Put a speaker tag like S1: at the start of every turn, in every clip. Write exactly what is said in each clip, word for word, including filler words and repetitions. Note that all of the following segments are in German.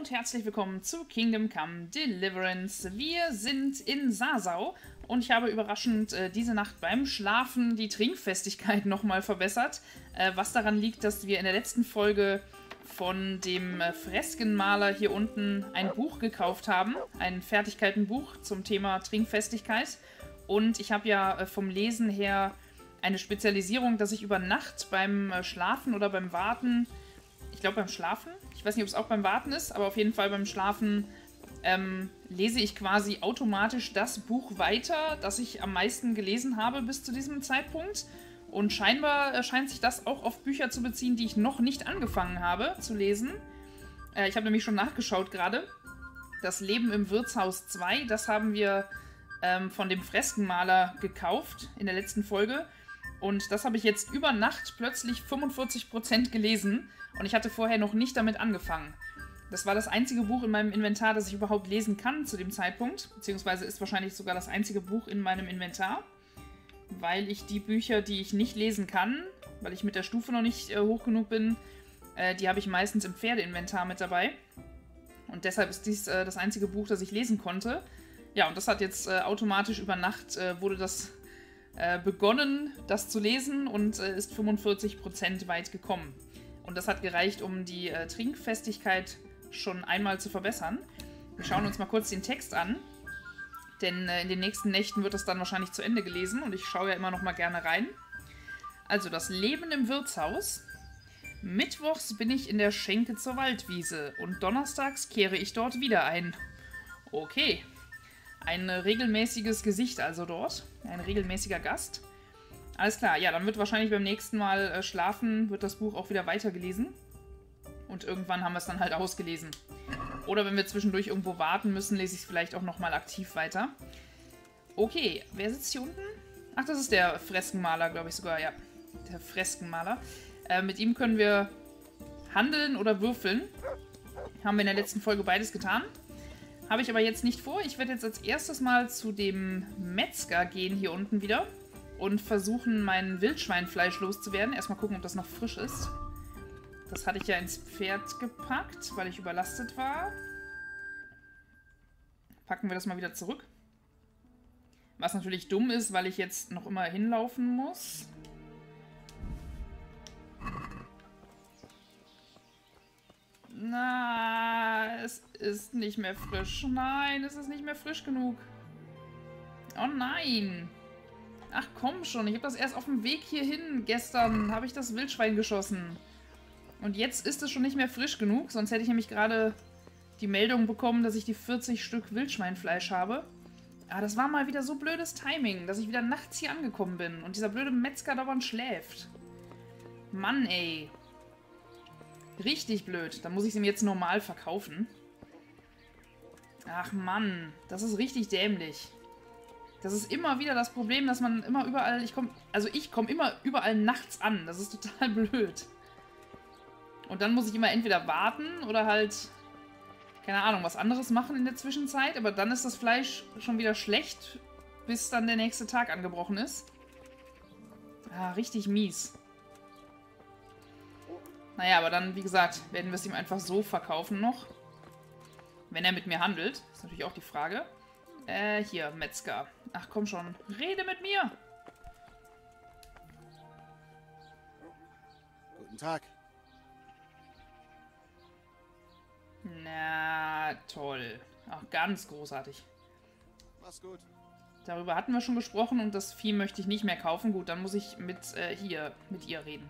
S1: und herzlich willkommen zu Kingdom Come Deliverance. Wir sind in Sasau und ich habe überraschend äh, diese Nacht beim Schlafen die Trinkfestigkeit nochmal verbessert, äh, was daran liegt, dass wir in der letzten Folge von dem äh, Freskenmaler hier unten ein Buch gekauft haben, ein Fertigkeitenbuch zum Thema Trinkfestigkeit. Und ich habe ja äh, vom Lesen her eine Spezialisierung, dass ich über Nacht beim äh, Schlafen oder beim Warten, ich glaube beim Schlafen, ich weiß nicht, ob es auch beim Warten ist, aber auf jeden Fall beim Schlafen ähm, lese ich quasi automatisch das Buch weiter, das ich am meisten gelesen habe bis zu diesem Zeitpunkt. Und scheinbar äh, scheint sich das auch auf Bücher zu beziehen, die ich noch nicht angefangen habe zu lesen. Äh, ich habe nämlich schon nachgeschaut gerade. Das Leben im Wirtshaus zwei, das haben wir ähm, von dem Freskenmaler gekauft in der letzten Folge. Und das habe ich jetzt über Nacht plötzlich fünfundvierzig Prozent gelesen. Und ich hatte vorher noch nicht damit angefangen. Das war das einzige Buch in meinem Inventar, das ich überhaupt lesen kann zu dem Zeitpunkt. Beziehungsweise ist wahrscheinlich sogar das einzige Buch in meinem Inventar. Weil ich die Bücher, die ich nicht lesen kann, weil ich mit der Stufe noch nicht äh, hoch genug bin, äh, die habe ich meistens im Pferdeinventar mit dabei. Und deshalb ist dies äh, das einzige Buch, das ich lesen konnte. Ja, und das hat jetzt äh, automatisch über Nacht, äh, wurde das äh, begonnen, das zu lesen und äh, ist fünfundvierzig Prozent weit gekommen. Und das hat gereicht, um die äh, Trinkfestigkeit schon einmal zu verbessern. Wir schauen uns mal kurz den Text an. Denn äh, in den nächsten Nächten wird das dann wahrscheinlich zu Ende gelesen. Und ich schaue ja immer noch mal gerne rein. Also, das Leben im Wirtshaus. Mittwochs bin ich in der Schenke zur Waldwiese. Und donnerstags kehre ich dort wieder ein. Okay. Ein äh, regelmäßiges Gesicht also dort. Ein regelmäßiger Gast. Alles klar, ja, dann wird wahrscheinlich beim nächsten Mal äh, schlafen, wird das Buch auch wieder weitergelesen. Und irgendwann haben wir es dann halt ausgelesen. Oder wenn wir zwischendurch irgendwo warten müssen, lese ich es vielleicht auch nochmal aktiv weiter. Okay, wer sitzt hier unten? Ach, das ist der Freskenmaler, glaube ich sogar, ja. Der Freskenmaler. Äh, mit ihm können wir handeln oder würfeln. Haben wir in der letzten Folge beides getan. Habe ich aber jetzt nicht vor. Ich werde jetzt als erstes mal zu dem Metzger gehen hier unten wieder. Und versuchen, mein Wildschweinfleisch loszuwerden. Erstmal gucken, ob das noch frisch ist. Das hatte ich ja ins Pferd gepackt, weil ich überlastet war. Packen wir das mal wieder zurück. Was natürlich dumm ist, weil ich jetzt noch immer hinlaufen muss. Na, es ist nicht mehr frisch. Nein, es ist nicht mehr frisch genug. Oh nein. Ach komm schon, ich habe das erst auf dem Weg hierhin. Gestern habe ich das Wildschwein geschossen. Und jetzt ist es schon nicht mehr frisch genug. Sonst hätte ich nämlich gerade die Meldung bekommen, dass ich die vierzig Stück Wildschweinfleisch habe. Aber das war mal wieder so blödes Timing, dass ich wieder nachts hier angekommen bin. Und dieser blöde Metzger dauernd schläft. Mann ey. Richtig blöd. Dann muss ich es ihm jetzt normal verkaufen. Ach Mann, das ist richtig dämlich. Das ist immer wieder das Problem, dass man immer überall, ich komme, also ich komme immer überall nachts an. Das ist total blöd. Und dann muss ich immer entweder warten oder halt, keine Ahnung, was anderes machen in der Zwischenzeit. Aber dann ist das Fleisch schon wieder schlecht, bis dann der nächste Tag angebrochen ist. Ah, richtig mies. Naja, aber dann, wie gesagt, werden wir es ihm einfach so verkaufen noch. Wenn er mit mir handelt. Ist natürlich auch die Frage. Äh, hier, Metzger. Ach, komm schon. Rede mit mir!
S2: Guten Tag.
S1: Na, toll. Ach, ganz großartig.
S2: Mach's gut.
S1: Darüber hatten wir schon gesprochen und das Vieh möchte ich nicht mehr kaufen. Gut, dann muss ich mit, äh, hier, mit ihr reden.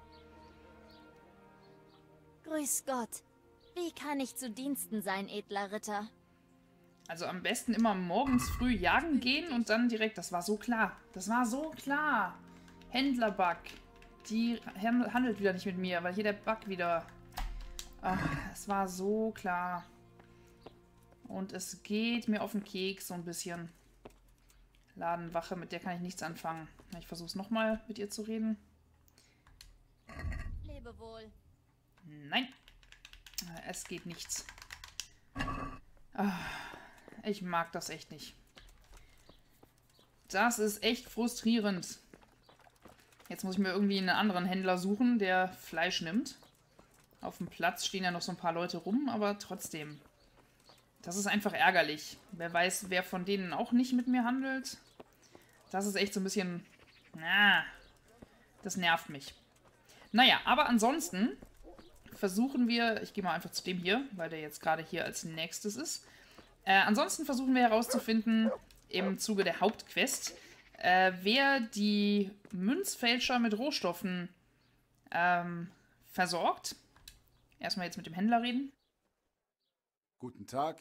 S3: Grüß Gott. Wie kann ich zu Diensten sein, edler Ritter?
S1: Also am besten immer morgens früh jagen gehen und dann direkt... Das war so klar. Das war so klar. Händlerbug. Die handelt wieder nicht mit mir, weil hier der Bug wieder... Ach, es war so klar. Und es geht mir auf den Keks so ein bisschen. Ladenwache, mit der kann ich nichts anfangen. Ich versuche es nochmal mit ihr zu reden.
S3: Lebe wohl.
S1: Nein. Es geht nichts. Ah. Ich mag das echt nicht. Das ist echt frustrierend. Jetzt muss ich mir irgendwie einen anderen Händler suchen, der Fleisch nimmt. Auf dem Platz stehen ja noch so ein paar Leute rum, aber trotzdem. Das ist einfach ärgerlich. Wer weiß, wer von denen auch nicht mit mir handelt. Das ist echt so ein bisschen... Na, das nervt mich. Naja, aber ansonsten versuchen wir... Ich gehe mal einfach zu dem hier, weil der jetzt gerade hier als nächstes ist. Äh, ansonsten versuchen wir herauszufinden, im Zuge der Hauptquest, äh, wer die Münzfälscher mit Rohstoffen ähm, versorgt. Erstmal jetzt mit dem Händler reden.
S2: Guten Tag.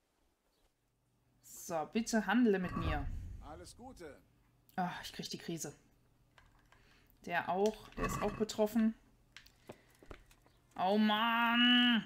S1: So, bitte handle mit mir.
S2: Alles Gute.
S1: Ach, ich krieg die Krise. Der auch, der ist auch betroffen. Oh Mann!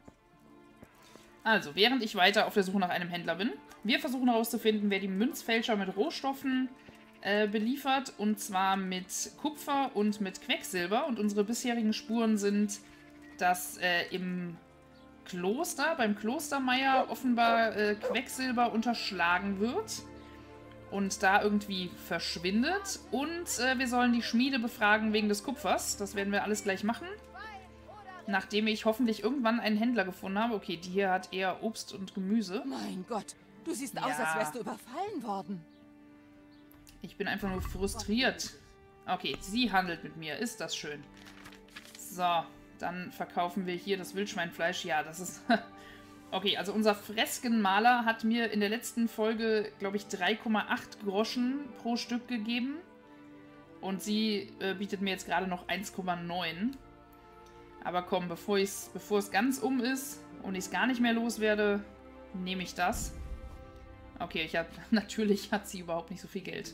S1: Also, während ich weiter auf der Suche nach einem Händler bin, wir versuchen herauszufinden, wer die Münzfälscher mit Rohstoffen äh, beliefert. Und zwar mit Kupfer und mit Quecksilber. Und unsere bisherigen Spuren sind, dass äh, im Kloster, beim Klostermeier offenbar äh, Quecksilber unterschlagen wird und da irgendwie verschwindet. Und äh, wir sollen die Schmiede befragen wegen des Kupfers. Das werden wir alles gleich machen. Nachdem ich hoffentlich irgendwann einen Händler gefunden habe. Okay, die hier hat eher Obst und Gemüse.
S4: Mein Gott, du siehst
S1: Ja.
S4: aus, als wärst du überfallen worden.
S1: Ich bin einfach nur frustriert. Okay, sie handelt mit mir. Ist das schön. So, dann verkaufen wir hier das Wildschweinfleisch. Ja, das ist... Okay, also unser Freskenmaler hat mir in der letzten Folge, glaube ich, drei Komma acht Groschen pro Stück gegeben. Und sie äh, bietet mir jetzt gerade noch eins Komma neun. Aber komm, bevor, ich's, bevor es ganz um ist und ich es gar nicht mehr loswerde, nehme ich das. Okay, ich hab, natürlich hat sie überhaupt nicht so viel Geld.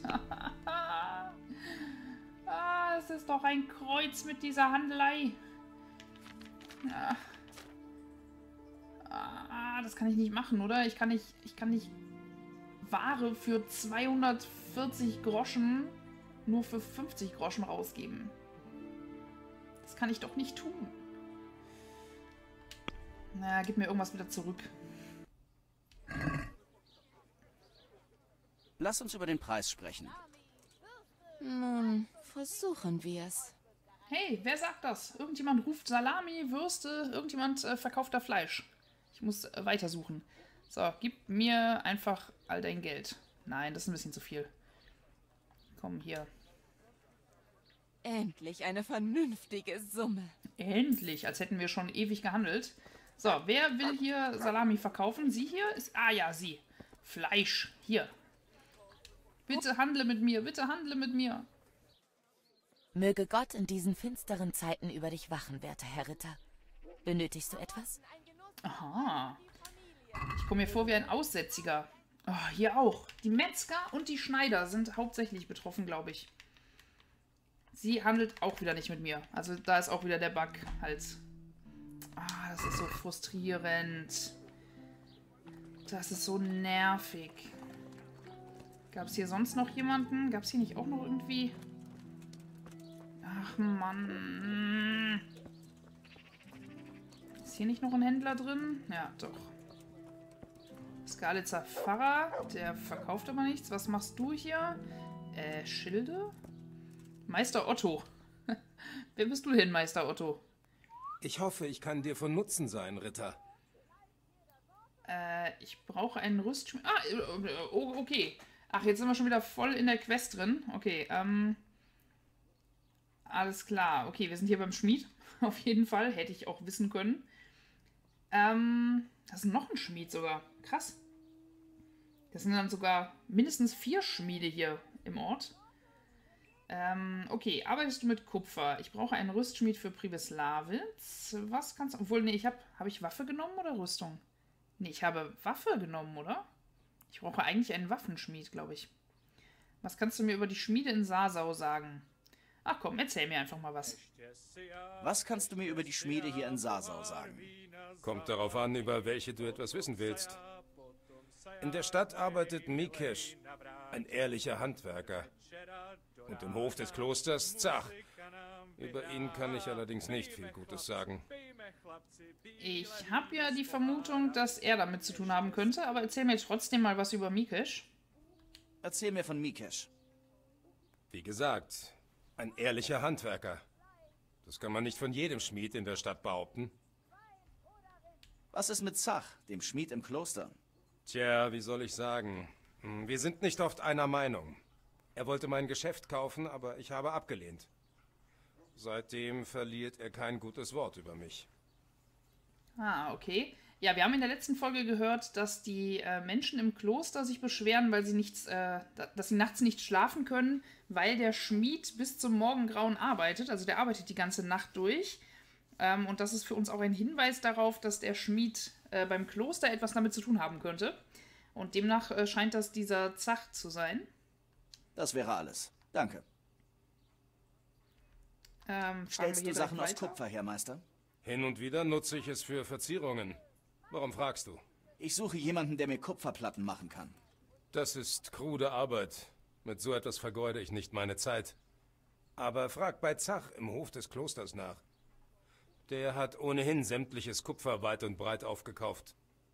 S1: Ah, es ist doch ein Kreuz mit dieser Handelei. Ah. Ah, das kann ich nicht machen, oder? Ich kann nicht, ich kann nicht Ware für zweihundertvierzig Groschen nur für fünfzig Groschen rausgeben. Das kann ich doch nicht tun. Na, gib mir irgendwas wieder zurück.
S5: Lass uns über den Preis sprechen.
S4: Nun, versuchen wir es.
S1: Hey, wer sagt das? Irgendjemand ruft Salami, Würste, irgendjemand äh, verkauft da Fleisch. Ich muss äh, weitersuchen. So, gib mir einfach all dein Geld. Nein, das ist ein bisschen zu viel. Komm, hier.
S4: Endlich eine vernünftige Summe.
S1: Endlich, als hätten wir schon ewig gehandelt. So, wer will hier Salami verkaufen? Sie hier? Ist, ah ja, sie. Fleisch. Hier. Bitte handle mit mir, bitte handle mit mir.
S6: Möge Gott in diesen finsteren Zeiten über dich wachen, werter Herr Ritter. Benötigst du etwas?
S1: Aha. Ich komme mir vor wie ein Aussätziger. Oh, hier auch. Die Metzger und die Schneider sind hauptsächlich betroffen, glaube ich. Sie handelt auch wieder nicht mit mir. Also da ist auch wieder der Bug halt. Ah, das ist so frustrierend. Das ist so nervig. Gab es hier sonst noch jemanden? Gab es hier nicht auch noch irgendwie... Ach, Mann. Ist hier nicht noch ein Händler drin? Ja, doch. Skalitzer Pfarrer. Der verkauft aber nichts. Was machst du hier? Äh, Schilde? Meister Otto. Wer bist du hin, Meister Otto?
S7: Ich hoffe, ich kann dir von Nutzen sein, Ritter.
S1: Äh, ich brauche einen Rüstschmied. Ah, äh, oh, okay. Ach, jetzt sind wir schon wieder voll in der Quest drin. Okay, ähm... alles klar. Okay, wir sind hier beim Schmied. Auf jeden Fall. Hätte ich auch wissen können. Ähm, das ist noch ein Schmied sogar. Krass. Das sind dann sogar mindestens vier Schmiede hier im Ort. Ähm, okay, arbeitest du mit Kupfer? Ich brauche einen Rüstschmied für Pribyslavitz. Was kannst du... Obwohl, nee, ich habe... Habe ich Waffe genommen oder Rüstung? Nee, ich habe Waffe genommen, oder? Ich brauche eigentlich einen Waffenschmied, glaube ich. Was kannst du mir über die Schmiede in Sasau sagen? Ach komm, erzähl mir einfach mal was.
S5: Was kannst du mir über die Schmiede hier in Sasau sagen?
S7: Kommt darauf an, über welche du etwas wissen willst. In der Stadt arbeitet Mikesh, ein ehrlicher Handwerker. Und im Hof des Klosters Zach. Über ihn kann ich allerdings nicht viel Gutes sagen.
S1: Ich habe ja die Vermutung, dass er damit zu tun haben könnte, aber erzähl mir trotzdem mal was über Mikesh.
S5: Erzähl mir von Mikesh.
S7: Wie gesagt, ein ehrlicher Handwerker. Das kann man nicht von jedem Schmied in der Stadt behaupten.
S5: Was ist mit Zach, dem Schmied im Kloster?
S7: Tja, wie soll ich sagen? Hm, Wir sind nicht oft einer Meinung. Er wollte mein Geschäft kaufen, aber ich habe abgelehnt. Seitdem verliert er kein gutes Wort über mich.
S1: Ah, okay. Ja, wir haben in der letzten Folge gehört, dass die äh, Menschen im Kloster sich beschweren, weil sie nichts, äh, da- dass sie nachts nicht schlafen können, weil der Schmied bis zum Morgengrauen arbeitet. Also der arbeitet die ganze Nacht durch. Ähm, und das ist für uns auch ein Hinweis darauf, dass der Schmied äh, beim Kloster etwas damit zu tun haben könnte. Und demnach äh, scheint das dieser Zach zu sein.
S5: Das wäre alles. Danke.
S1: Ähm, fragen wir
S5: Stellst
S1: hier
S5: du
S1: direkt
S5: Sachen aus
S1: weiter.
S5: Kupfer her, Meister?
S7: Hin und wieder nutze ich es für Verzierungen. Warum fragst du?
S5: Ich suche jemanden, der mir Kupferplatten machen kann.
S7: Das ist krude Arbeit. Mit so etwas vergeude ich nicht meine Zeit. Aber frag bei Zach im Hof des Klosters nach. Der hat ohnehin sämtliches Kupfer weit und breit aufgekauft.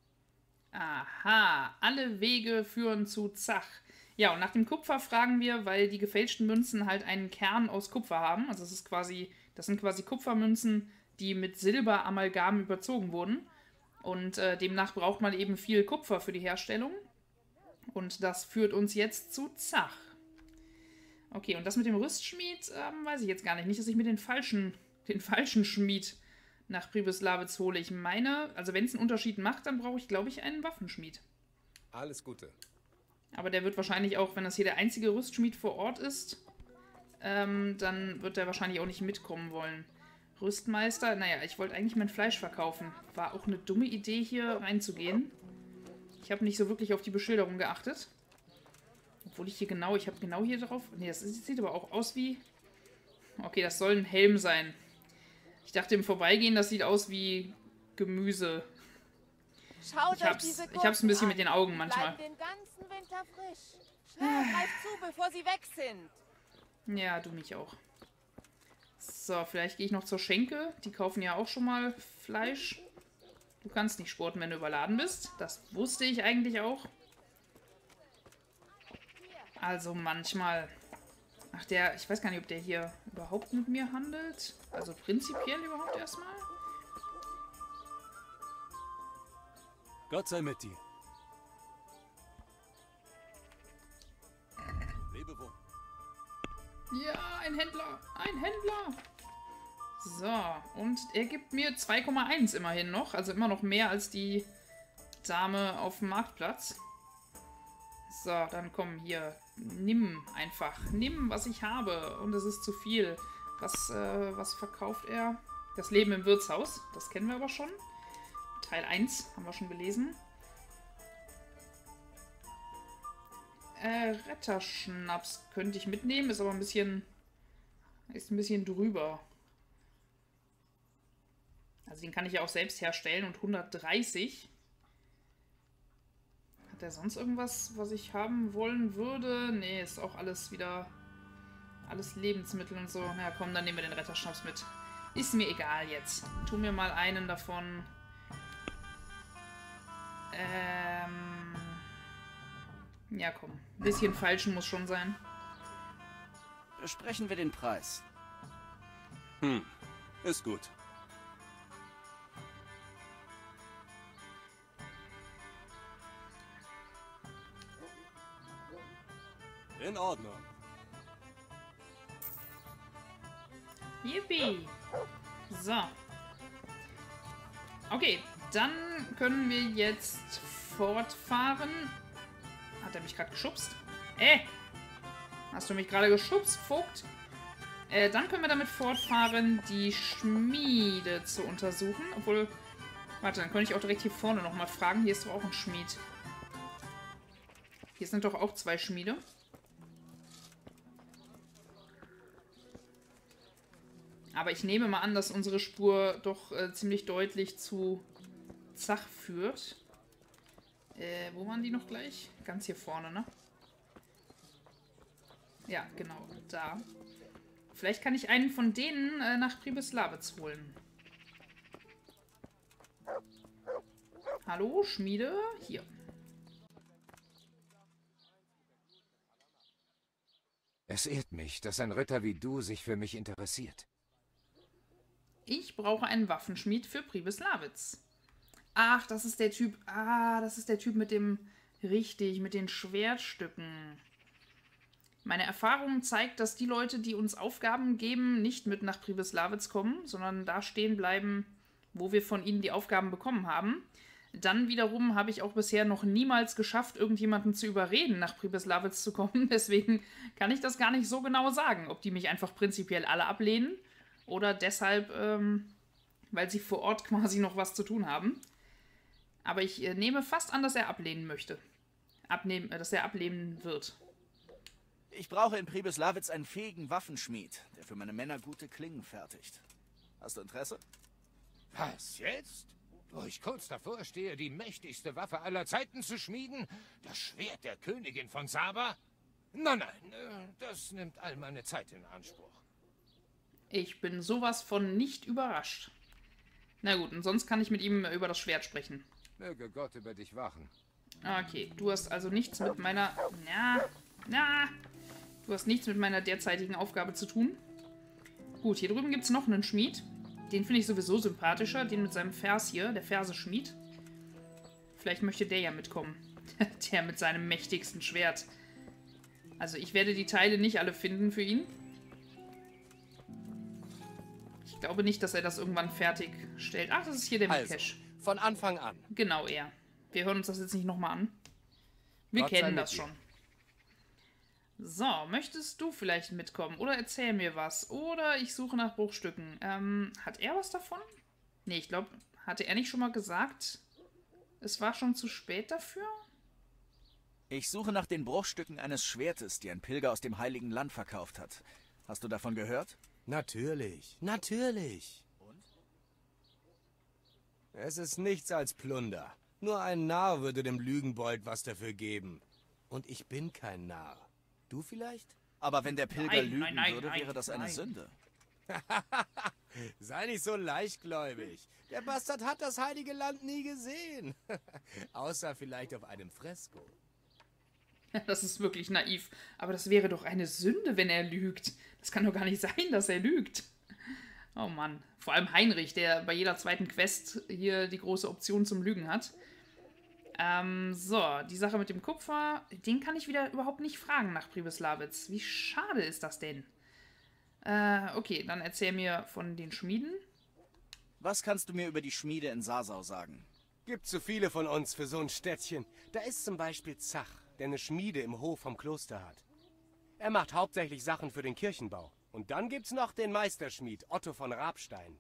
S1: Aha, alle Wege führen zu Zach. Ja, und nach dem Kupfer fragen wir, weil die gefälschten Münzen halt einen Kern aus Kupfer haben. Also es ist quasi, das sind quasi Kupfermünzen, die mit Silberamalgam überzogen wurden. Und äh, demnach braucht man eben viel Kupfer für die Herstellung. Und das führt uns jetzt zu Zach. Okay, und das mit dem Rüstschmied, ähm, weiß ich jetzt gar nicht. Nicht, dass ich mir den falschen, den falschen Schmied nach Pribyslavitz hole. Ich meine, also wenn es einen Unterschied macht, dann brauche ich, glaube ich, einen Waffenschmied.
S7: Alles Gute.
S1: Aber der wird wahrscheinlich auch, wenn das hier der einzige Rüstschmied vor Ort ist, ähm, dann wird der wahrscheinlich auch nicht mitkommen wollen. Rüstmeister, naja, ich wollte eigentlich mein Fleisch verkaufen. War auch eine dumme Idee, hier reinzugehen. Ich habe nicht so wirklich auf die Beschilderung geachtet. Obwohl ich hier genau, ich habe genau hier drauf... Ne, das ist- sieht aber auch aus wie... Okay, das soll ein Helm sein. Ich dachte im Vorbeigehen, das sieht aus wie Gemüse.
S4: Schaut
S1: Ich
S4: euch
S1: hab's-
S4: diese
S1: ich hab's ein bisschen
S4: Gurken
S1: mit den
S4: an.
S1: Augen
S4: Die
S1: manchmal.
S4: bleiben den ganzen Winter frisch. Schnell, greift zu, bevor sie weg sind.
S1: Ja, du mich auch. So, vielleicht gehe ich noch zur Schenke. Die kaufen ja auch schon mal Fleisch. Du kannst nicht sporten, wenn du überladen bist. Das wusste ich eigentlich auch. Also manchmal... Ach, der... Ich weiß gar nicht, ob der hier überhaupt mit mir handelt. Also prinzipiell überhaupt erstmal.
S8: Gott sei mit dir. Lebe wohl.
S1: Ja, ein Händler. Ein Händler. So, und er gibt mir zwei Komma eins immerhin noch. Also immer noch mehr als die Dame auf dem Marktplatz. So, dann komm hier. Nimm einfach. Nimm, was ich habe. Und es ist zu viel. Was, äh, was verkauft er? Das Leben im Wirtshaus. Das kennen wir aber schon. Teil eins haben wir schon gelesen. Äh, Retterschnaps könnte ich mitnehmen. Ist aber ein bisschen... Ist ein bisschen drüber. Also den kann ich ja auch selbst herstellen und hundertdreißig. Hat er sonst irgendwas, was ich haben wollen würde? Nee, ist auch alles wieder... Alles Lebensmittel und so. Na ja, komm, dann nehmen wir den Retterschnaps mit. Ist mir egal jetzt. Tu mir mal einen davon. Ähm... Ja, komm. Ein bisschen falschen muss schon sein.
S5: Besprechen wir den Preis.
S8: Hm, ist gut. In Ordnung.
S1: Yippie. So. Okay, dann können wir jetzt fortfahren. Hat er mich gerade geschubst? Äh! Hast du mich gerade geschubst, Vogt? Äh, dann können wir damit fortfahren, die Schmiede zu untersuchen. Obwohl, warte, dann könnte ich auch direkt hier vorne nochmal fragen. Hier ist doch auch ein Schmied. Hier sind doch auch zwei Schmiede. Aber ich nehme mal an, dass unsere Spur doch äh, ziemlich deutlich zu Zach führt. Äh, wo waren die noch gleich? Ganz hier vorne, ne? Ja, genau, da. Vielleicht kann ich einen von denen äh, nach Pribyslavitz holen. Hallo, Schmiede? Hier.
S9: Es ehrt mich, dass ein Ritter wie du sich für mich interessiert.
S1: Ich brauche einen Waffenschmied für Pribyslavitz. Ach, das ist der Typ. Ah, das ist der Typ mit dem... Richtig, mit den Schwertstücken. Meine Erfahrung zeigt, dass die Leute, die uns Aufgaben geben, nicht mit nach Pribyslavitz kommen, sondern da stehen bleiben, wo wir von ihnen die Aufgaben bekommen haben. Dann wiederum habe ich auch bisher noch niemals geschafft, irgendjemanden zu überreden, nach Pribyslavitz zu kommen. Deswegen kann ich das gar nicht so genau sagen, ob die mich einfach prinzipiell alle ablehnen oder deshalb, ähm, weil sie vor Ort quasi noch was zu tun haben. Aber ich äh, nehme fast an, dass er ablehnen möchte. Abnehmen, äh, dass er ablehnen wird.
S5: Ich brauche in Pribyslavitz einen fähigen Waffenschmied, der für meine Männer gute Klingen fertigt. Hast du Interesse?
S9: Was jetzt? Wo ich kurz davor stehe, die mächtigste Waffe aller Zeiten zu schmieden? Das Schwert der Königin von Saba? Nein, nein, äh, das nimmt all meine Zeit in Anspruch.
S1: Ich bin sowas von nicht überrascht. Na gut, und sonst kann ich mit ihm über das Schwert sprechen.
S9: Möge Gott über dich wachen.
S1: Okay, du hast also nichts mit meiner... Na, na... Du hast nichts mit meiner derzeitigen Aufgabe zu tun. Gut, hier drüben gibt es noch einen Schmied. Den finde ich sowieso sympathischer. Den mit seinem Vers hier, der Verse-Schmied. Vielleicht möchte der ja mitkommen. Der mit seinem mächtigsten Schwert. Also ich werde die Teile nicht alle finden für ihn. Ich glaube nicht, dass er das irgendwann fertigstellt. Ach, das ist hier der
S10: Also,
S1: Mikesh.
S10: von Anfang an.
S1: Genau, er. Wir hören uns das jetzt nicht nochmal an. Wir
S10: Gott sei
S1: kennen
S10: mit
S1: das
S10: dir.
S1: schon. So, möchtest du vielleicht mitkommen? Oder erzähl mir was. Oder ich suche nach Bruchstücken. Ähm, hat er was davon? Nee, ich glaube, hatte er nicht schon mal gesagt, es war schon zu spät dafür?
S5: Ich suche nach den Bruchstücken eines Schwertes, die ein Pilger aus dem Heiligen Land verkauft hat. Hast du davon gehört?
S10: Natürlich, natürlich.
S5: Und?
S10: Es ist nichts als Plunder. Nur ein Narr würde dem Lügenbold was dafür geben. Und ich bin kein Narr. Du vielleicht?
S5: Aber wenn der Pilger
S1: Nein,
S5: lügen
S1: nein, nein,
S5: würde,
S1: nein,
S5: wäre das eine
S1: nein.
S5: Sünde.
S10: Sei nicht so leichtgläubig. Der Bastard hat das Heilige Land nie gesehen. Außer vielleicht auf einem Fresko.
S1: Das ist wirklich naiv. Aber das wäre doch eine Sünde, wenn er lügt. Das kann doch gar nicht sein, dass er lügt. Oh Mann. Vor allem Heinrich, der bei jeder zweiten Quest hier die große Option zum Lügen hat. Ähm, so, die Sache mit dem Kupfer, den kann ich wieder überhaupt nicht fragen nach Pribyslavitz. Wie schade ist das denn? Äh, okay, dann erzähl mir von den Schmieden.
S5: Was kannst du mir über die Schmiede in Sasau sagen?
S10: Gibt zu viele von uns für so ein Städtchen. Da ist zum Beispiel Zach, der eine Schmiede im Hof vom Kloster hat. Er macht hauptsächlich Sachen für den Kirchenbau. Und dann gibt's noch den Meisterschmied, Otto von Rabstein.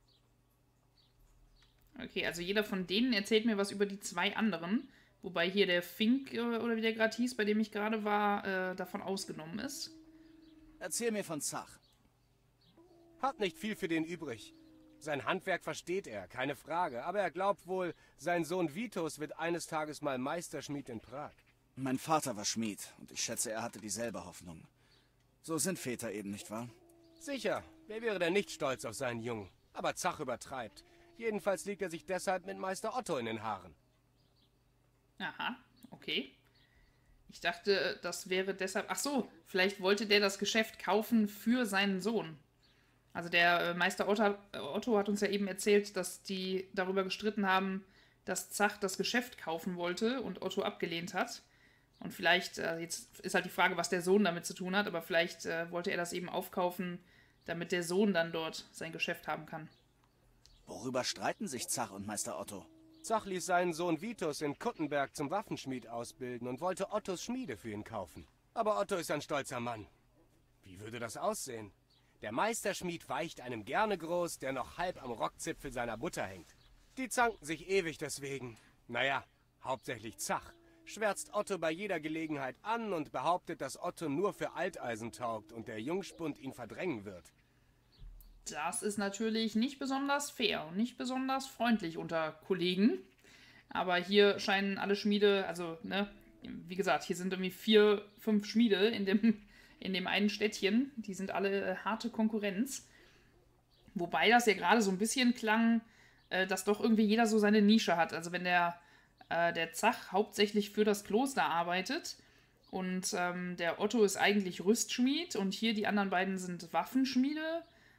S1: Okay, also jeder von denen erzählt mir was über die zwei anderen. Wobei hier der Fink, äh, oder wie der gerade hieß, bei dem ich gerade war, äh, davon ausgenommen ist.
S5: Erzähl mir von Zach.
S10: Hat nicht viel für den übrig. Sein Handwerk versteht er, keine Frage. Aber er glaubt wohl, sein Sohn Vitus wird eines Tages mal Meisterschmied in Prag.
S5: Mein Vater war Schmied und ich schätze, er hatte dieselbe Hoffnung. So sind Väter eben, nicht wahr?
S10: Sicher, wer wäre denn nicht stolz auf seinen Jungen? Aber Zach übertreibt. Jedenfalls liegt er sich deshalb mit Meister Otto in den Haaren.
S1: Aha, okay. Ich dachte, das wäre deshalb... Ach so, vielleicht wollte der das Geschäft kaufen für seinen Sohn. Also der äh, Meister Otto, äh, Otto hat uns ja eben erzählt, dass die darüber gestritten haben, dass Zach das Geschäft kaufen wollte und Otto abgelehnt hat. Und vielleicht, äh, jetzt ist halt die Frage, was der Sohn damit zu tun hat, aber vielleicht äh, wollte er das eben aufkaufen, damit der Sohn dann dort sein Geschäft haben kann.
S5: Worüber streiten sich Zach und Meister Otto?
S10: Zach ließ seinen Sohn Vitus in Kuttenberg zum Waffenschmied ausbilden und wollte Ottos Schmiede für ihn kaufen. Aber Otto ist ein stolzer Mann. Wie würde das aussehen? Der Meisterschmied weicht einem gerne groß, der noch halb am Rockzipfel seiner Mutter hängt. Die zanken sich ewig deswegen. Naja, hauptsächlich Zach schwärzt Otto bei jeder Gelegenheit an und behauptet, dass Otto nur für Alteisen taugt und der Jungspund ihn verdrängen wird.
S1: Das ist natürlich nicht besonders fair und nicht besonders freundlich unter Kollegen. Aber hier scheinen alle Schmiede, also, ne, wie gesagt, hier sind irgendwie vier, fünf Schmiede in dem, in dem einen Städtchen. Die sind alle äh, harte Konkurrenz. Wobei das ja gerade so ein bisschen klang, äh, dass doch irgendwie jeder so seine Nische hat. Also wenn der, äh, der Zach hauptsächlich für das Kloster arbeitet und ähm, der Otto ist eigentlich Rüstschmied und hier die anderen beiden sind Waffenschmiede.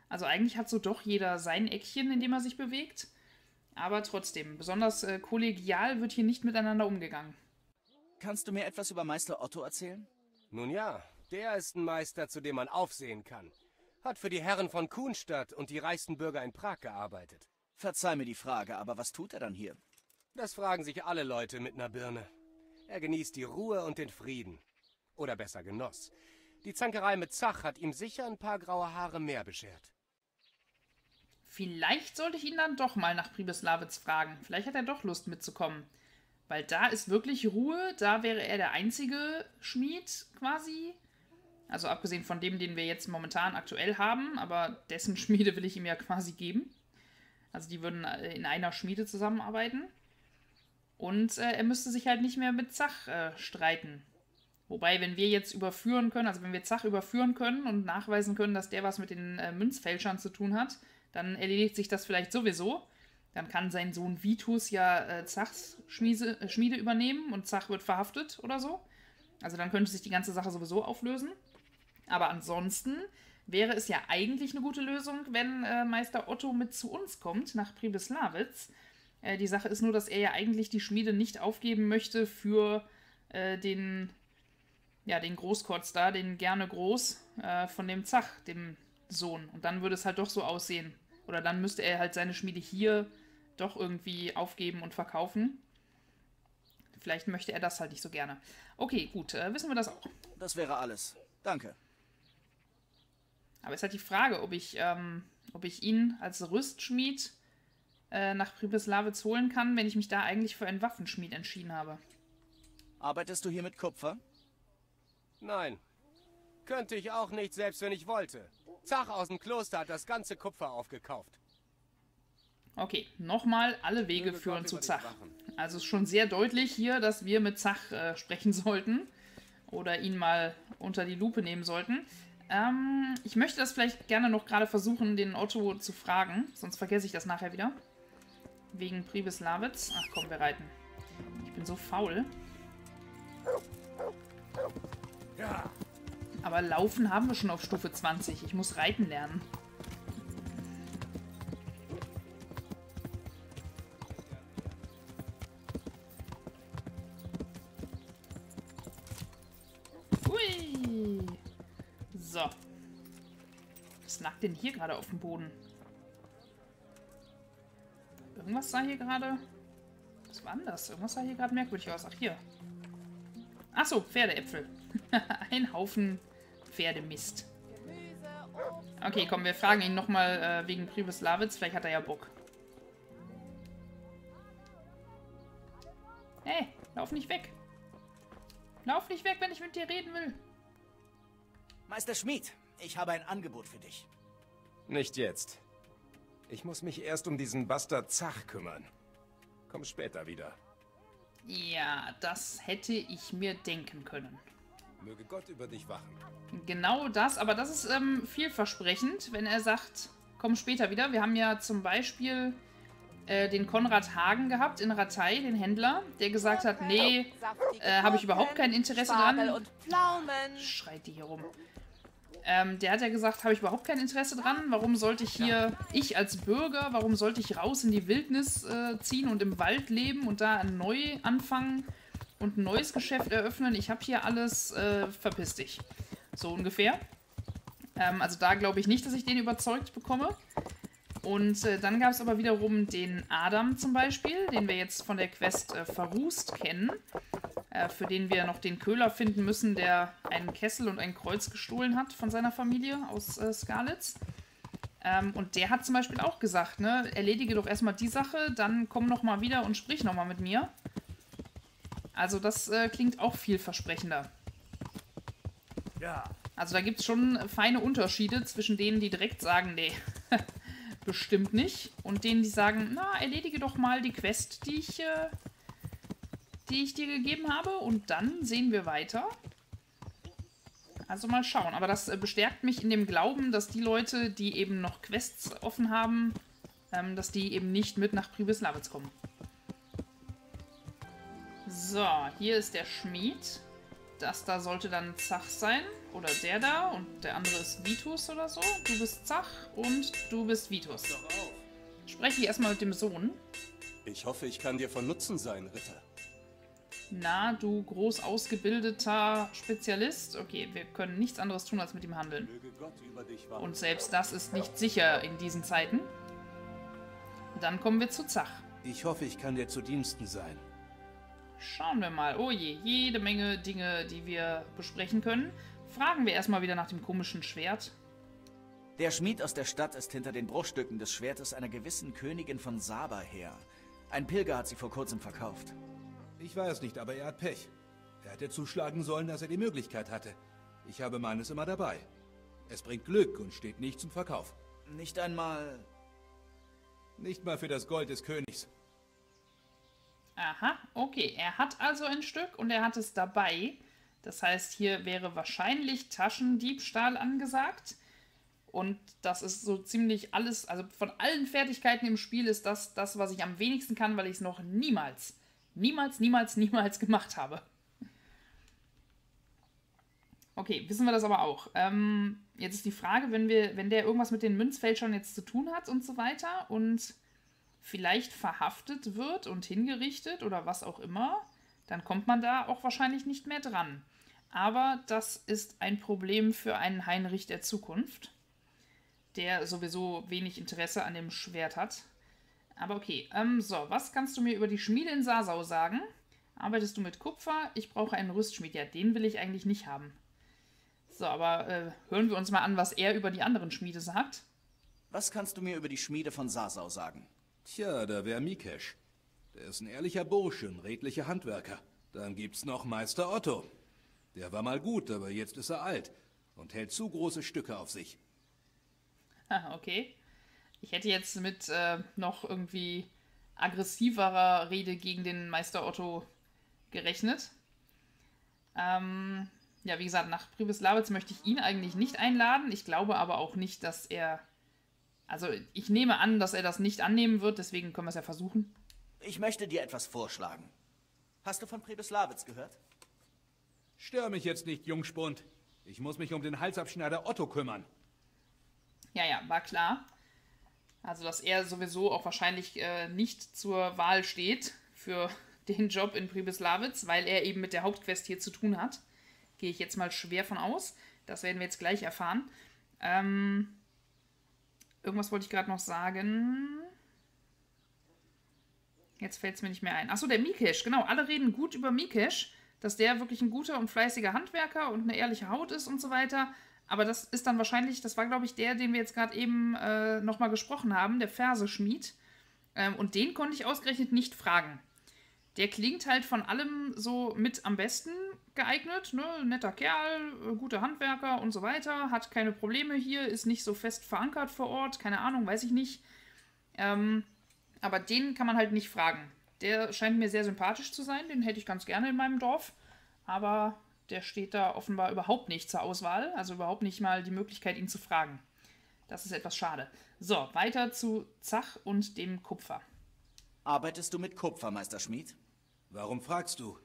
S1: Also eigentlich hat so doch jeder sein Eckchen, in dem er sich bewegt. Aber trotzdem, besonders äh, kollegial wird hier nicht miteinander umgegangen.
S5: Kannst du mir etwas über Meister Otto erzählen?
S10: Nun ja, der ist ein Meister, zu dem man aufsehen kann. Hat für die Herren von Kuhnstadt und die reichsten Bürger in Prag gearbeitet.
S5: Verzeih mir die Frage, aber was tut er dann hier?
S10: Das fragen sich alle Leute mit ner Birne. Er genießt die Ruhe und den Frieden. Oder besser genoss. Die Zankerei mit Zach hat ihm sicher ein paar graue Haare mehr beschert.
S1: Vielleicht sollte ich ihn dann doch mal nach Pribislawitz fragen. Vielleicht hat er doch Lust mitzukommen. Weil da ist wirklich Ruhe, da wäre er der einzige Schmied quasi. Also abgesehen von dem, den wir jetzt momentan aktuell haben, aber dessen Schmiede will ich ihm ja quasi geben. Also die würden in einer Schmiede zusammenarbeiten. Und äh, er müsste sich halt nicht mehr mit Zach äh, streiten. Wobei, wenn wir jetzt überführen können, also wenn wir Zach überführen können und nachweisen können, dass der was mit den äh, Münzfälschern zu tun hat, dann erledigt sich das vielleicht sowieso. Dann kann sein Sohn Vitus ja äh, Zachs Schmiede, äh, Schmiede übernehmen und Zach wird verhaftet oder so. Also dann könnte sich die ganze Sache sowieso auflösen. Aber ansonsten wäre es ja eigentlich eine gute Lösung, wenn äh, Meister Otto mit zu uns kommt, nach Pribislawitz. Äh, die Sache ist nur, dass er ja eigentlich die Schmiede nicht aufgeben möchte für äh, den, ja, den Großkotz da, den Gerne Groß äh, von dem Zach, dem Sohn. Und dann würde es halt doch so aussehen. Oder dann müsste er halt seine Schmiede hier doch irgendwie aufgeben und verkaufen. Vielleicht möchte er das halt nicht so gerne. Okay, gut, äh, wissen wir das auch.
S5: Das wäre alles. Danke.
S1: Aber es ist halt die Frage, ob ich, ähm, ob ich ihn als Rüstschmied äh, nach Pribislawitz holen kann, wenn ich mich da eigentlich für einen Waffenschmied entschieden habe.
S5: Arbeitest du hier mit Kupfer?
S10: Nein. Könnte ich auch nicht, selbst wenn ich wollte. Zach aus dem Kloster hat das ganze Kupfer aufgekauft.
S1: Okay, nochmal, alle Wege führen zu Zach. Also ist schon sehr deutlich hier, dass wir mit Zach äh, sprechen sollten. Oder ihn mal unter die Lupe nehmen sollten. Ähm, ich möchte das vielleicht gerne noch gerade versuchen, den Otto zu fragen. Sonst vergesse ich das nachher wieder. Wegen Pribislawitz. Ach komm, wir reiten. Ich bin so faul.
S9: Ja.
S1: Aber Laufen haben wir schon auf Stufe zwanzig. Ich muss Reiten lernen. Hui. So. Was lag denn hier gerade auf dem Boden? Irgendwas sah hier gerade... Was war denn das? Irgendwas sah hier gerade merkwürdig aus. Ach, hier. Ach so, Pferdeäpfel. Ein Haufen Pferdemist. Okay, komm, wir fragen ihn nochmal äh, wegen Pribislawitz. Vielleicht hat er ja Bock. Hey, lauf nicht weg. Lauf nicht weg, wenn ich mit dir reden will.
S5: Meister Schmied, ich habe ein Angebot für dich.
S7: Nicht jetzt. Ich muss mich erst um diesen Bastard Zach kümmern. Komm später wieder.
S1: Ja, das hätte ich mir denken können.
S7: Möge Gott über dich wachen.
S1: Genau das, aber das ist ähm, vielversprechend, wenn er sagt, komm später wieder. Wir haben ja zum Beispiel äh, den Konrad Hagen gehabt in Ratei, den Händler, der gesagt hat, nee, äh, habe ich überhaupt kein Interesse dran.
S4: und Pflaumen.
S1: Schreit die hier rum. Ähm, der hat ja gesagt, habe ich überhaupt kein Interesse dran. Warum sollte ich hier, ich als Bürger, warum sollte ich raus in die Wildnis äh, ziehen und im Wald leben und da neu anfangen und ein neues Geschäft eröffnen? Ich habe hier alles, äh, verpiss dich. So ungefähr. Ähm, also da glaube ich nicht, dass ich den überzeugt bekomme. Und äh, dann gab es aber wiederum den Adam zum Beispiel, den wir jetzt von der Quest äh, Verrußt kennen. Äh, für den wir noch den Köhler finden müssen, der einen Kessel und ein Kreuz gestohlen hat von seiner Familie aus äh, Skalitz. Ähm, und der hat zum Beispiel auch gesagt, ne, erledige doch erstmal die Sache, dann komm noch mal wieder und sprich noch mal mit mir. Also das äh, klingt auch vielversprechender.
S9: Ja.
S1: Also da gibt es schon feine Unterschiede zwischen denen, die direkt sagen, nee, bestimmt nicht. Und denen, die sagen, na, erledige doch mal die Quest, die ich, äh, die ich dir gegeben habe. Und dann sehen wir weiter. Also mal schauen. Aber das äh, bestärkt mich in dem Glauben, dass die Leute, die eben noch Quests offen haben, ähm, dass die eben nicht mit nach Pribislawitz kommen. So, hier ist der Schmied. Das da sollte dann Zach sein. Oder der da. Und der andere ist Vitus oder so. Du bist Zach und du bist Vitus. Spreche ich erstmal mit dem Sohn.
S8: Ich hoffe, ich kann dir von Nutzen sein, Ritter.
S1: Na, du groß ausgebildeter Spezialist. Okay, wir können nichts anderes tun, als mit ihm handeln.
S8: Möge Gott über dich wachen.
S1: Und selbst das ist nicht sicher in diesen Zeiten. Dann kommen wir zu Zach.
S11: Ich hoffe, ich kann dir zu Diensten sein.
S1: Schauen wir mal. Oh je, jede Menge Dinge, die wir besprechen können. Fragen wir erstmal wieder nach dem komischen Schwert.
S5: Der Schmied aus der Stadt ist hinter den Bruchstücken des Schwertes einer gewissen Königin von Saba her. Ein Pilger hat sie vor kurzem verkauft.
S11: Ich weiß nicht, aber er hat Pech. Er hätte zuschlagen sollen, dass er die Möglichkeit hatte. Ich habe meines immer dabei. Es bringt Glück und steht nicht zum Verkauf.
S5: Nicht einmal...
S11: Nicht mal für das Gold des Königs.
S1: Aha, okay. Er hat also ein Stück und er hat es dabei. Das heißt, hier wäre wahrscheinlich Taschendiebstahl angesagt. Und das ist so ziemlich alles, also von allen Fertigkeiten im Spiel ist das das, was ich am wenigsten kann, weil ich es noch niemals, niemals, niemals, niemals gemacht habe. Okay, wissen wir das aber auch. Ähm, jetzt ist die Frage, wenn wir, wenn der irgendwas mit den Münzfälschern jetzt zu tun hat und so weiter und vielleicht verhaftet wird und hingerichtet oder was auch immer, dann kommt man da auch wahrscheinlich nicht mehr dran. Aber das ist ein Problem für einen Heinrich der Zukunft, der sowieso wenig Interesse an dem Schwert hat. Aber okay, ähm, so, was kannst du mir über die Schmiede in Sasau sagen? Arbeitest du mit Kupfer? Ich brauche einen Rüstschmied. Ja, den will ich eigentlich nicht haben. So, aber äh, hören wir uns mal an, was er über die anderen Schmiede sagt.
S5: Was kannst du mir über die Schmiede von Sasau sagen?
S11: Tja, da wäre Mikesh. Der ist ein ehrlicher Bursche, ein redlicher Handwerker. Dann gibt's noch Meister Otto. Der war mal gut, aber jetzt ist er alt und hält zu große Stücke auf sich.
S1: Ah, okay. Ich hätte jetzt mit äh, noch irgendwie aggressiverer Rede gegen den Meister Otto gerechnet. Ähm, ja, wie gesagt, nach Pribyslavitz möchte ich ihn eigentlich nicht einladen. Ich glaube aber auch nicht, dass er... Also, ich nehme an, dass er das nicht annehmen wird, deswegen können wir es ja versuchen.
S5: Ich möchte dir etwas vorschlagen. Hast du von Pribyslavitz gehört?
S11: Stör mich jetzt nicht, Jungspund. Ich muss mich um den Halsabschneider Otto kümmern.
S1: Ja, ja, war klar. Also, dass er sowieso auch wahrscheinlich äh, nicht zur Wahl steht für den Job in Pribyslavitz, weil er eben mit der Hauptquest hier zu tun hat. Gehe ich jetzt mal schwer von aus. Das werden wir jetzt gleich erfahren. Ähm, irgendwas wollte ich gerade noch sagen. Jetzt fällt es mir nicht mehr ein. Achso, der Mikesh, genau. Alle reden gut über Mikesh, dass der wirklich ein guter und fleißiger Handwerker und eine ehrliche Haut ist und so weiter. Aber das ist dann wahrscheinlich, das war, glaube ich, der, den wir jetzt gerade eben äh, nochmal gesprochen haben, der Verseschmied. Ähm, und den konnte ich ausgerechnet nicht fragen. Der klingt halt von allem so mit am besten geeignet, ne? Netter Kerl, guter Handwerker und so weiter, hat keine Probleme hier, ist nicht so fest verankert vor Ort, keine Ahnung, weiß ich nicht. Ähm, aber den kann man halt nicht fragen. Der scheint mir sehr sympathisch zu sein, den hätte ich ganz gerne in meinem Dorf, aber der steht da offenbar überhaupt nicht zur Auswahl, also überhaupt nicht mal die Möglichkeit, ihn zu fragen. Das ist etwas schade. So, weiter zu Zach und dem Kupfer.
S5: Arbeitest du mit Kupfer, Meister Schmied?
S11: Warum fragst du?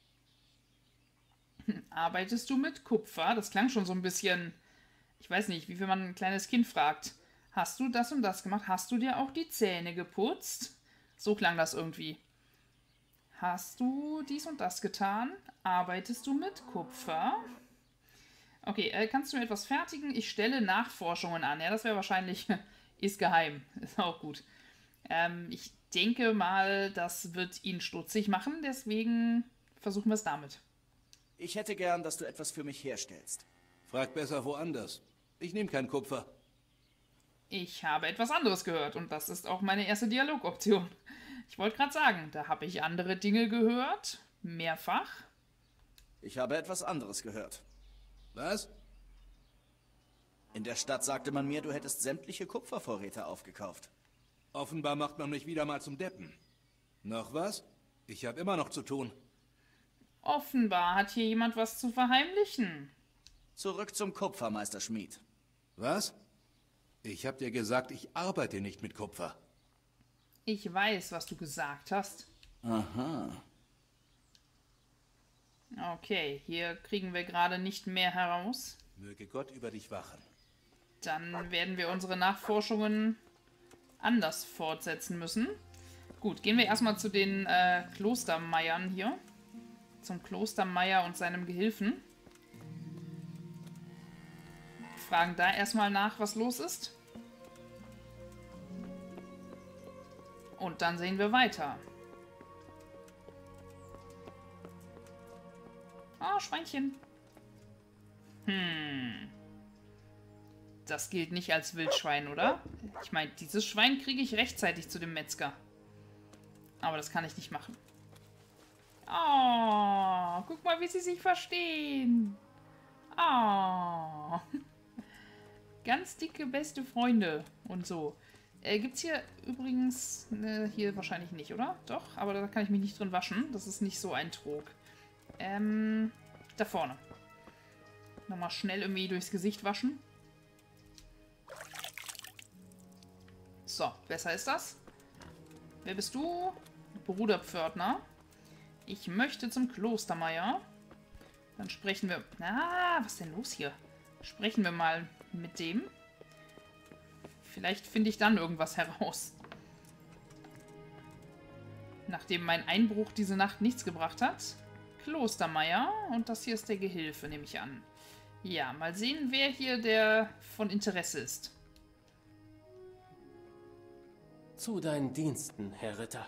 S1: Arbeitest du mit Kupfer? Das klang schon so ein bisschen, ich weiß nicht, wie viel man ein kleines Kind fragt. Hast du das und das gemacht? Hast du dir auch die Zähne geputzt? So klang das irgendwie. Hast du dies und das getan? Arbeitest du mit Kupfer? Okay, äh, kannst du mir etwas fertigen? Ich stelle Nachforschungen an. Ja, das wäre wahrscheinlich, ist geheim. Ist auch gut. Ähm, ich denke mal, das wird ihn stutzig machen, deswegen versuchen wir es damit.
S5: Ich hätte gern, dass du etwas für mich herstellst.
S11: Frag besser woanders. Ich nehme kein Kupfer.
S1: Ich habe etwas anderes gehört und das ist auch meine erste Dialogoption. Ich wollte gerade sagen, da habe ich andere Dinge gehört. Mehrfach.
S5: Ich habe etwas anderes gehört.
S11: Was?
S5: In der Stadt sagte man mir, du hättest sämtliche Kupfervorräte aufgekauft.
S11: Offenbar macht man mich wieder mal zum Deppen. Noch was? Ich habe immer noch zu tun.
S1: Offenbar hat hier jemand was zu verheimlichen.
S5: Zurück zum Kupfer, Meister Schmied.
S11: Was? Ich habe dir gesagt, ich arbeite nicht mit Kupfer.
S1: Ich weiß, was du gesagt hast.
S5: Aha.
S1: Okay, hier kriegen wir gerade nicht mehr heraus.
S11: Möge Gott über dich wachen.
S1: Dann werden wir unsere Nachforschungen anders fortsetzen müssen. Gut, gehen wir erstmal zu den äh, Klostermeiern hier. Zum Klostermeier und seinem Gehilfen. Fragen da erstmal nach, was los ist. Und dann sehen wir weiter. Ah, Schweinchen. Hm. Das gilt nicht als Wildschwein, oder? Ich meine, dieses Schwein kriege ich rechtzeitig zu dem Metzger. Aber das kann ich nicht machen. Oh, guck mal, wie sie sich verstehen. Oh. Ganz dicke beste Freunde und so. Äh, gibt's hier übrigens... Ne, hier wahrscheinlich nicht, oder? Doch, aber da kann ich mich nicht drin waschen. Das ist nicht so ein Trog. Ähm, da vorne. Nochmal schnell irgendwie durchs Gesicht waschen. So, besser ist das. Wer bist du? Bruderpförtner. Ich möchte zum Klostermeier. Dann sprechen wir... Ah, was ist denn los hier? Sprechen wir mal mit dem. Vielleicht finde ich dann irgendwas heraus. Nachdem mein Einbruch diese Nacht nichts gebracht hat. Klostermeier. Und das hier ist der Gehilfe, nehme ich an. Ja, mal sehen, wer hier der von Interesse ist.
S12: Zu deinen Diensten, Herr Ritter.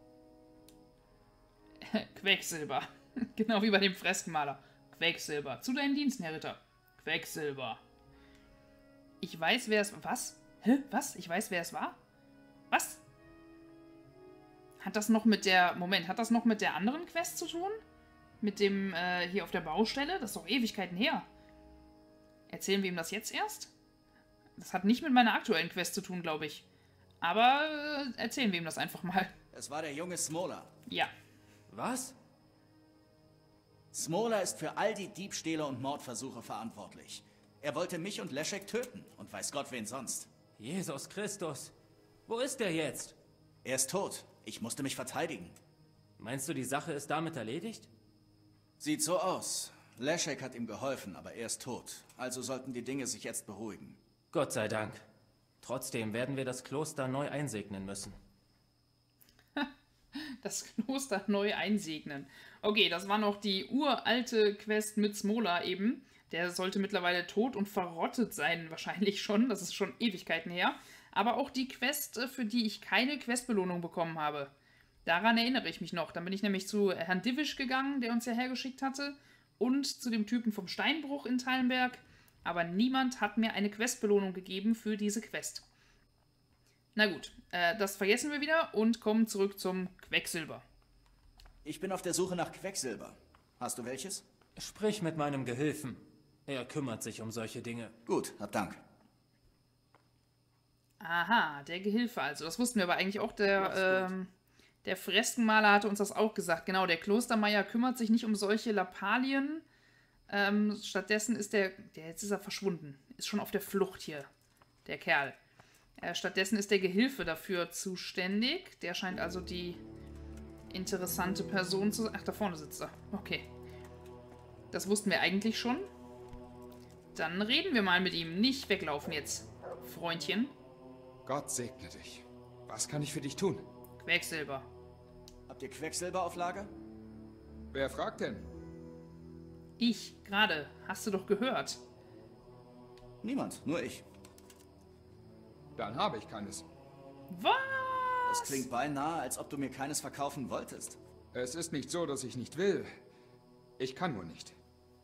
S1: Quecksilber. Genau wie bei dem Freskenmaler. Quecksilber. Zu deinen Diensten, Herr Ritter. Quecksilber. Ich weiß, wer es... Was? Hä? Was? Ich weiß, wer es war? Was? Hat das noch mit der... Moment, hat das noch mit der anderen Quest zu tun? Mit dem, äh, hier auf der Baustelle? Das ist doch Ewigkeiten her. Erzählen wir ihm das jetzt erst? Das hat nicht mit meiner aktuellen Quest zu tun, glaube ich. Aber äh, erzählen wir ihm das einfach mal.
S5: Es war der junge Smola.
S1: Ja.
S12: Was?
S5: Smola ist für all die Diebstähle und Mordversuche verantwortlich. Er wollte mich und Leszek töten und weiß Gott wen sonst.
S12: Jesus Christus. Wo ist er jetzt?
S5: Er ist tot. Ich musste mich verteidigen.
S12: Meinst du, die Sache ist damit erledigt?
S5: Sieht so aus. Leszek hat ihm geholfen, aber er ist tot. Also sollten die Dinge sich jetzt beruhigen.
S12: Gott sei Dank. Trotzdem werden wir das Kloster neu einsegnen müssen.
S1: Das Kloster neu einsegnen. Okay, das war noch die uralte Quest mit Smola eben. Der sollte mittlerweile tot und verrottet sein, wahrscheinlich schon. Das ist schon Ewigkeiten her. Aber auch die Quest, für die ich keine Questbelohnung bekommen habe. Daran erinnere ich mich noch. Dann bin ich nämlich zu Herrn Divisch gegangen, der uns ja hergeschickt hatte. Und zu dem Typen vom Steinbruch in Teilenberg. Aber niemand hat mir eine Questbelohnung gegeben für diese Quest. Na gut, äh, das vergessen wir wieder und kommen zurück zum Quecksilber.
S5: Ich bin auf der Suche nach Quecksilber. Hast du welches?
S12: Sprich mit meinem Gehilfen. Er kümmert sich um solche Dinge.
S5: Gut, hab Dank.
S1: Aha, der Gehilfe also. Das wussten wir aber eigentlich auch. Der, ähm, der Freskenmaler hatte uns das auch gesagt. Genau, der Klostermeier kümmert sich nicht um solche Lappalien. Ähm, stattdessen ist der, der... Jetzt ist er verschwunden. Ist schon auf der Flucht hier, der Kerl. Äh, stattdessen ist der Gehilfe dafür zuständig. Der scheint also die interessante Person zu sein. Ach, da vorne sitzt er. Okay. Das wussten wir eigentlich schon. Dann reden wir mal mit ihm. Nicht weglaufen jetzt, Freundchen.
S13: Gott segne dich. Was kann ich für dich tun?
S1: Quecksilber.
S5: Habt ihr Quecksilber auf Lager?
S13: Wer fragt denn?
S1: Ich, gerade. Hast du doch gehört.
S5: Niemand, nur ich.
S13: Dann habe ich keines.
S1: Was?
S5: Das klingt beinahe, als ob du mir keines verkaufen wolltest.
S13: Es ist nicht so, dass ich nicht will. Ich kann nur nicht.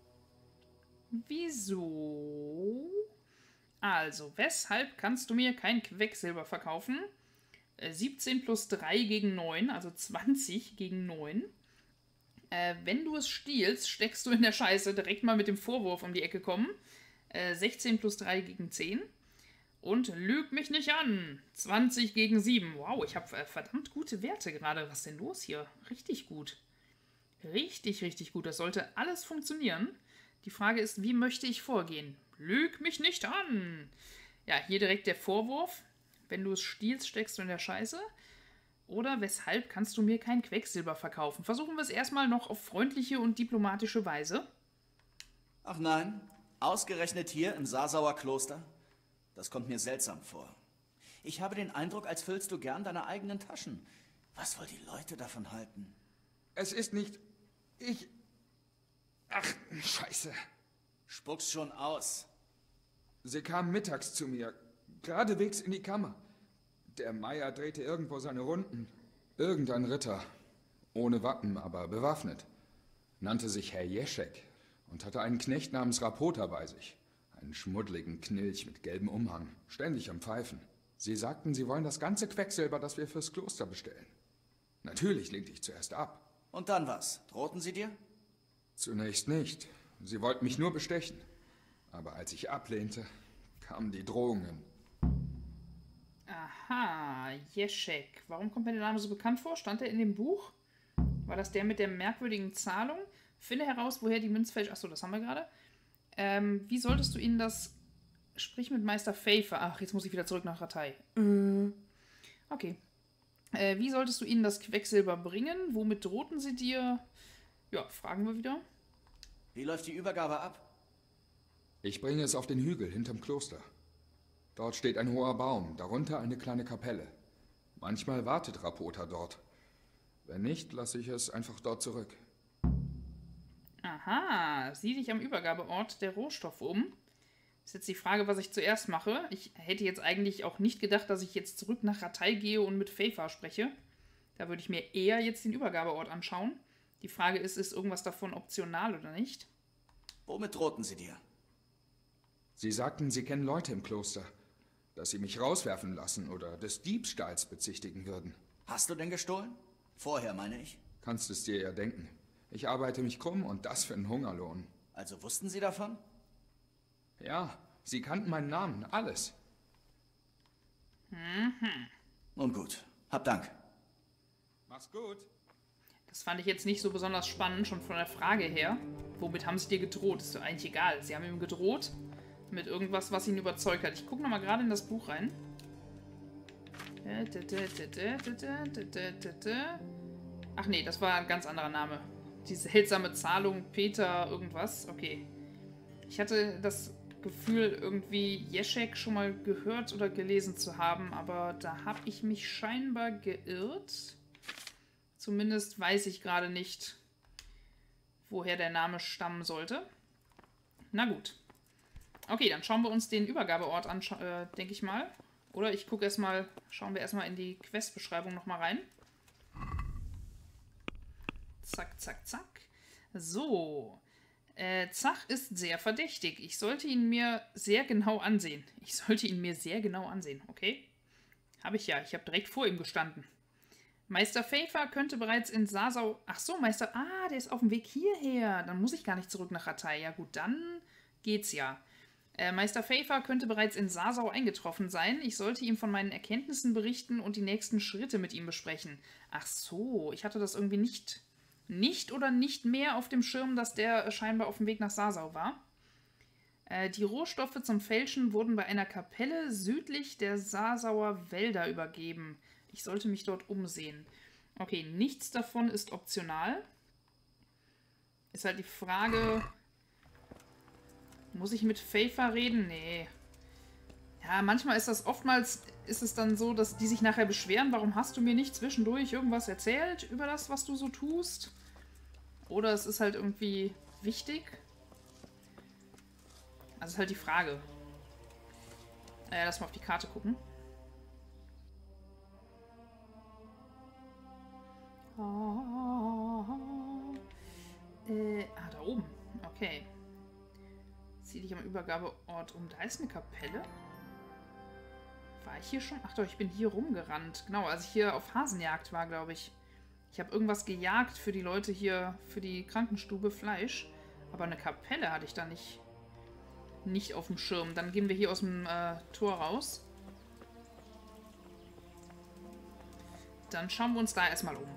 S1: Wieso? Also, weshalb kannst du mir kein Quecksilber verkaufen? Äh, siebzehn plus drei gegen neun, also zwanzig gegen neun. Äh, wenn du es stiehlst, steckst du in der Scheiße. Direkt mal mit dem Vorwurf um die Ecke kommen. Äh, sechzehn plus drei gegen zehn. Und lüg mich nicht an. zwanzig gegen sieben. Wow, ich habe äh, verdammt gute Werte gerade. Was ist denn los hier? Richtig gut. Richtig, richtig gut. Das sollte alles funktionieren. Die Frage ist, wie möchte ich vorgehen? Lüg mich nicht an. Ja, hier direkt der Vorwurf. Wenn du es stiehlst, steckst du in der Scheiße. Oder weshalb kannst du mir kein Quecksilber verkaufen? Versuchen wir es erstmal noch auf freundliche und diplomatische Weise.
S5: Ach nein, ausgerechnet hier im Sasauer Kloster? Das kommt mir seltsam vor. Ich habe den Eindruck, als füllst du gern deine eigenen Taschen. Was wohl die Leute davon halten?
S13: Es ist nicht... Ich... Ach, Scheiße.
S5: Spuck's schon aus.
S13: Sie kamen mittags zu mir, geradewegs in die Kammer. Der Meier drehte irgendwo seine Runden. Irgendein Ritter, ohne Wappen, aber bewaffnet, nannte sich Herr Jeschek und hatte einen Knecht namens Rapota bei sich. Einen schmuddeligen Knilch mit gelbem Umhang, ständig am Pfeifen. Sie sagten, sie wollen das ganze Quecksilber, das wir fürs Kloster bestellen. Natürlich lehnte ich zuerst ab.
S5: Und dann was? Drohten sie dir?
S13: Zunächst nicht. Sie wollten mich nur bestechen. Aber als ich ablehnte, kamen die Drohungen.
S1: Aha, Jeschek. Warum kommt mir der Name so bekannt vor? Stand er in dem Buch? War das der mit der merkwürdigen Zahlung? Finde heraus, woher die Münzfälschung... Achso, das haben wir gerade. Ähm, wie solltest du ihnen das... Sprich mit Meister Pfeiffer. Ach, jetzt muss ich wieder zurück nach Ratei. Äh. Okay. Äh, wie solltest du ihnen das Quecksilber bringen? Womit drohten sie dir? Ja, fragen wir wieder.
S5: Wie läuft die Übergabe ab?
S13: Ich bringe es auf den Hügel hinterm Kloster. Dort steht ein hoher Baum, darunter eine kleine Kapelle. Manchmal wartet Rapota dort. Wenn nicht, lasse ich es einfach dort zurück.
S1: Aha, sieh dich am Übergabeort der Rohstoffe um. Ist jetzt die Frage, was ich zuerst mache. Ich hätte jetzt eigentlich auch nicht gedacht, dass ich jetzt zurück nach Ratei gehe und mit Pfeiffer spreche. Da würde ich mir eher jetzt den Übergabeort anschauen. Die Frage ist, ist irgendwas davon optional oder nicht?
S5: Womit drohten sie dir?
S13: Sie sagten, sie kennen Leute im Kloster, dass sie mich rauswerfen lassen oder des Diebstahls bezichtigen würden.
S5: Hast du denn gestohlen? Vorher, meine ich.
S13: Kannst es dir ja denken. Ich arbeite mich krumm und das für einen Hungerlohn.
S5: Also wussten sie davon?
S13: Ja, sie kannten meinen Namen, alles.
S1: Mhm.
S5: Nun gut, hab Dank.
S13: Mach's gut.
S1: Das fand ich jetzt nicht so besonders spannend, schon von der Frage her. Womit haben sie dir gedroht? Ist doch eigentlich egal. Sie haben ihm gedroht mit irgendwas, was ihn überzeugt hat. Ich gucke nochmal gerade in das Buch rein. Ach nee, das war ein ganz anderer Name. Die seltsame Zahlung Peter irgendwas. Okay. Ich hatte das Gefühl, irgendwie Jeschek schon mal gehört oder gelesen zu haben, aber da habe ich mich scheinbar geirrt. Zumindest weiß ich gerade nicht, woher der Name stammen sollte. Na gut. Okay, dann schauen wir uns den Übergabeort an, äh, denke ich mal. Oder ich gucke erstmal, schauen wir erstmal in die Questbeschreibung nochmal rein. Zack, zack, zack. So. Äh, Zach ist sehr verdächtig. Ich sollte ihn mir sehr genau ansehen. Ich sollte ihn mir sehr genau ansehen, okay? Habe ich ja. Ich habe direkt vor ihm gestanden. Meister Pfeiffer könnte bereits in Sasau... Ach so, Meister... Ah, der ist auf dem Weg hierher. Dann muss ich gar nicht zurück nach Ratei. Ja gut, dann geht's ja. Äh, Meister Pfeiffer könnte bereits in Sasau eingetroffen sein. Ich sollte ihm von meinen Erkenntnissen berichten und die nächsten Schritte mit ihm besprechen. Ach so, ich hatte das irgendwie nicht... Nicht oder nicht mehr auf dem Schirm, dass der scheinbar auf dem Weg nach Sasau war. Äh, die Rohstoffe zum Fälschen wurden bei einer Kapelle südlich der Sasauer Wälder übergeben. Ich sollte mich dort umsehen. Okay, nichts davon ist optional. Ist halt die Frage, muss ich mit Pfeiffer reden? Nee. Ja, manchmal ist das, oftmals ist es dann so, dass die sich nachher beschweren, warum hast du mir nicht zwischendurch irgendwas erzählt über das, was du so tust? Oder es ist halt irgendwie wichtig. Also ist halt die Frage. Naja, lass mal auf die Karte gucken. Ah, äh, ah, da oben. Okay. Zieh dich am Übergabeort um. Da ist eine Kapelle. War ich hier schon? Ach doch, ich bin hier rumgerannt. Genau, als ich hier auf Hasenjagd war, glaube ich. Ich habe irgendwas gejagt für die Leute hier, für die Krankenstube, Fleisch. Aber eine Kapelle hatte ich da nicht, nicht auf dem Schirm. Dann gehen wir hier aus dem äh, Tor raus. Dann schauen wir uns da erstmal um.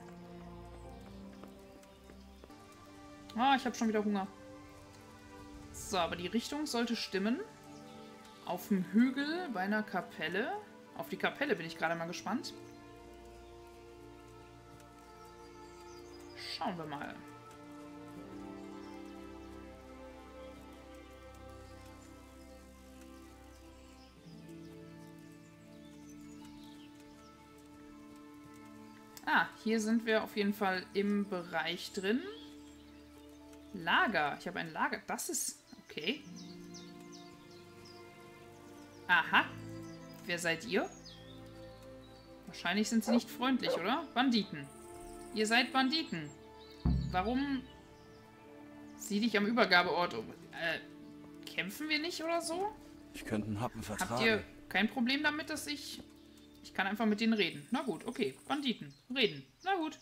S1: Ah, ich habe schon wieder Hunger. So, aber die Richtung sollte stimmen. Auf dem Hügel bei einer Kapelle. Auf die Kapelle bin ich gerade mal gespannt. Schauen wir mal. Ah, hier sind wir auf jeden Fall im Bereich drin. Lager. Ich habe ein Lager. Das ist... Okay. Aha. Wer seid ihr? Wahrscheinlich sind sie nicht freundlich, oder? Banditen. Ihr seid Banditen. Warum... Sieh dich am Übergabeort um. Äh, kämpfen wir nicht oder so?
S5: Ich könnte einen Happen vertragen.
S1: Habt ihr kein Problem damit, dass ich... Ich kann einfach mit denen reden. Na gut, okay. Banditen. Reden. Na gut.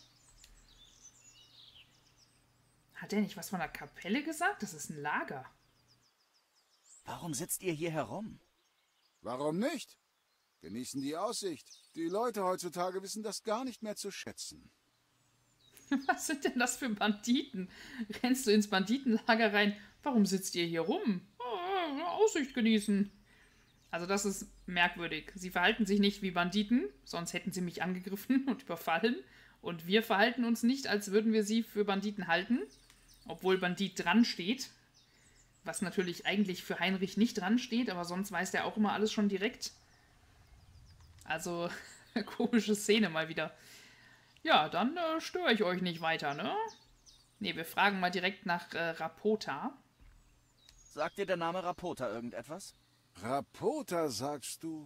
S1: Hat er nicht was von der Kapelle gesagt? Das ist ein Lager.
S5: Warum sitzt ihr hier herum?
S2: Warum nicht? Genießen die Aussicht. Die Leute heutzutage wissen das gar nicht mehr zu schätzen.
S1: Was sind denn das für Banditen? Rennst du ins Banditenlager rein? Warum sitzt ihr hier rum? Oh, Aussicht genießen. Also das ist merkwürdig. Sie verhalten sich nicht wie Banditen, sonst hätten sie mich angegriffen und überfallen. Und wir verhalten uns nicht, als würden wir sie für Banditen halten. Obwohl Bandit dran steht. Was natürlich eigentlich für Heinrich nicht dran steht, aber sonst weiß der auch immer alles schon direkt. Also, komische Szene mal wieder. Ja, dann äh, störe ich euch nicht weiter, ne? Ne, wir fragen mal direkt nach äh, Rapota.
S5: Sagt dir der Name Rapota irgendetwas?
S2: Rapota, sagst du?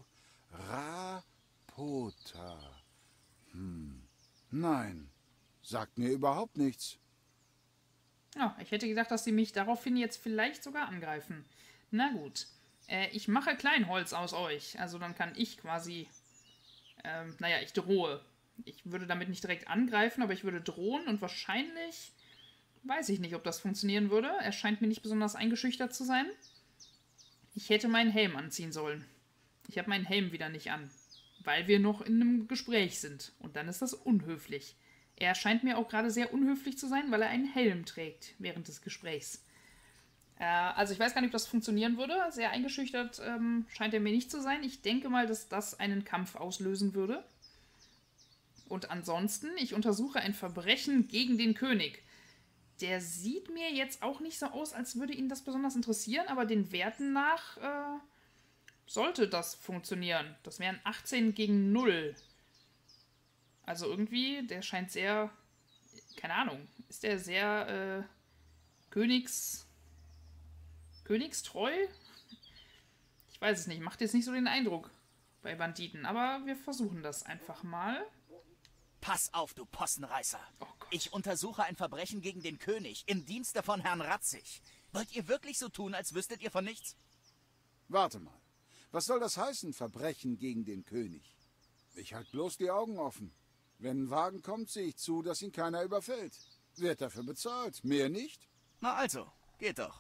S2: Rapota. Hm. Nein, sagt mir überhaupt nichts.
S1: Ja, ich hätte gedacht, dass sie mich daraufhin jetzt vielleicht sogar angreifen. Na gut. Äh, ich mache Kleinholz aus euch. Also dann kann ich quasi... Ähm, naja, ich drohe. Ich würde damit nicht direkt angreifen, aber ich würde drohen und wahrscheinlich... Weiß ich nicht, ob das funktionieren würde. Er scheint mir nicht besonders eingeschüchtert zu sein. Ich hätte meinen Helm anziehen sollen. Ich habe meinen Helm wieder nicht an. Weil wir noch in einem Gespräch sind. Und dann ist das unhöflich. Er scheint mir auch gerade sehr unhöflich zu sein, weil er einen Helm trägt während des Gesprächs. Äh, also ich weiß gar nicht, ob das funktionieren würde. Sehr eingeschüchtert ähm, scheint er mir nicht zu sein. Ich denke mal, dass das einen Kampf auslösen würde. Und ansonsten, ich untersuche ein Verbrechen gegen den König. Der sieht mir jetzt auch nicht so aus, als würde ihn das besonders interessieren, aber den Werten nach äh, sollte das funktionieren. Das wären achtzehn gegen null. Also irgendwie, der scheint sehr, keine Ahnung, ist der sehr äh, Königs, königstreu? Ich weiß es nicht, macht jetzt nicht so den Eindruck bei Banditen, aber wir versuchen das einfach mal.
S5: Pass auf, du Possenreißer. Oh ich untersuche ein Verbrechen gegen den König im Dienste von Herrn Ratzig. Wollt ihr wirklich so tun, als wüsstet ihr von nichts?
S2: Warte mal. Was soll das heißen, Verbrechen gegen den König? Ich halte bloß die Augen offen. Wenn ein Wagen kommt, sehe ich zu, dass ihn keiner überfällt. Wird dafür bezahlt, mehr nicht?
S5: Na also, geht doch.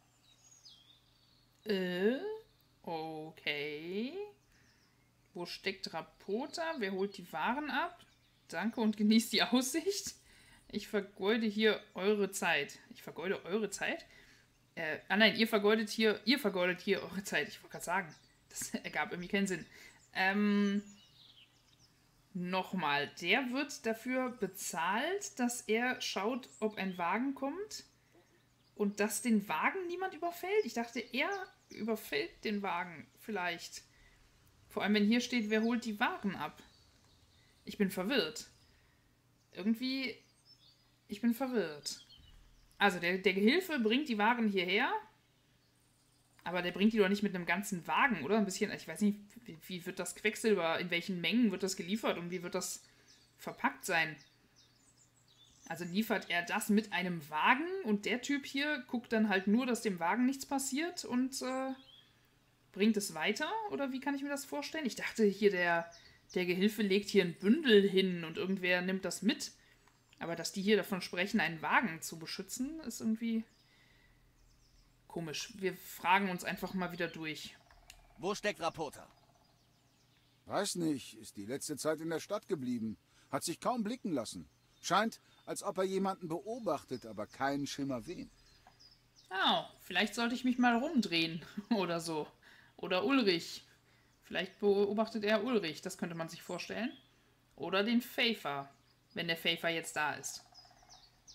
S1: Äh, okay. Wo steckt Rapota? Wer holt die Waren ab? Danke und genießt die Aussicht. Ich vergeude hier eure Zeit. Ich vergeude eure Zeit? Äh, ah nein, ihr vergeudet hier, ihr vergeudet hier eure Zeit. Ich wollte gerade sagen, das ergab irgendwie keinen Sinn. Ähm, nochmal, der wird dafür bezahlt, dass er schaut, ob ein Wagen kommt und dass den Wagen niemand überfällt. Ich dachte, er überfällt den Wagen vielleicht. Vor allem, wenn hier steht, wer holt die Waren ab. Ich bin verwirrt. Irgendwie, ich bin verwirrt. Also, der, der Gehilfe bringt die Waren hierher, aber der bringt die doch nicht mit einem ganzen Wagen, oder? Ein bisschen, ich weiß nicht, wie, wie wird das Quecksilber, in welchen Mengen wird das geliefert und wie wird das verpackt sein? Also liefert er das mit einem Wagen und der Typ hier guckt dann halt nur, dass dem Wagen nichts passiert und äh, bringt es weiter? Oder wie kann ich mir das vorstellen? Ich dachte hier, der... Der Gehilfe legt hier ein Bündel hin und irgendwer nimmt das mit. Aber dass die hier davon sprechen, einen Wagen zu beschützen, ist irgendwie komisch. Wir fragen uns einfach mal wieder durch.
S5: Wo steckt Rapota?
S2: Weiß nicht, ist die letzte Zeit in der Stadt geblieben. Hat sich kaum blicken lassen. Scheint, als ob er jemanden beobachtet, aber keinen Schimmer wen.
S1: Oh, vielleicht sollte ich mich mal rumdrehen oder so. Oder Ulrich. Vielleicht beobachtet er Ulrich, das könnte man sich vorstellen. Oder den Pfeifer, wenn der Pfeifer jetzt da ist.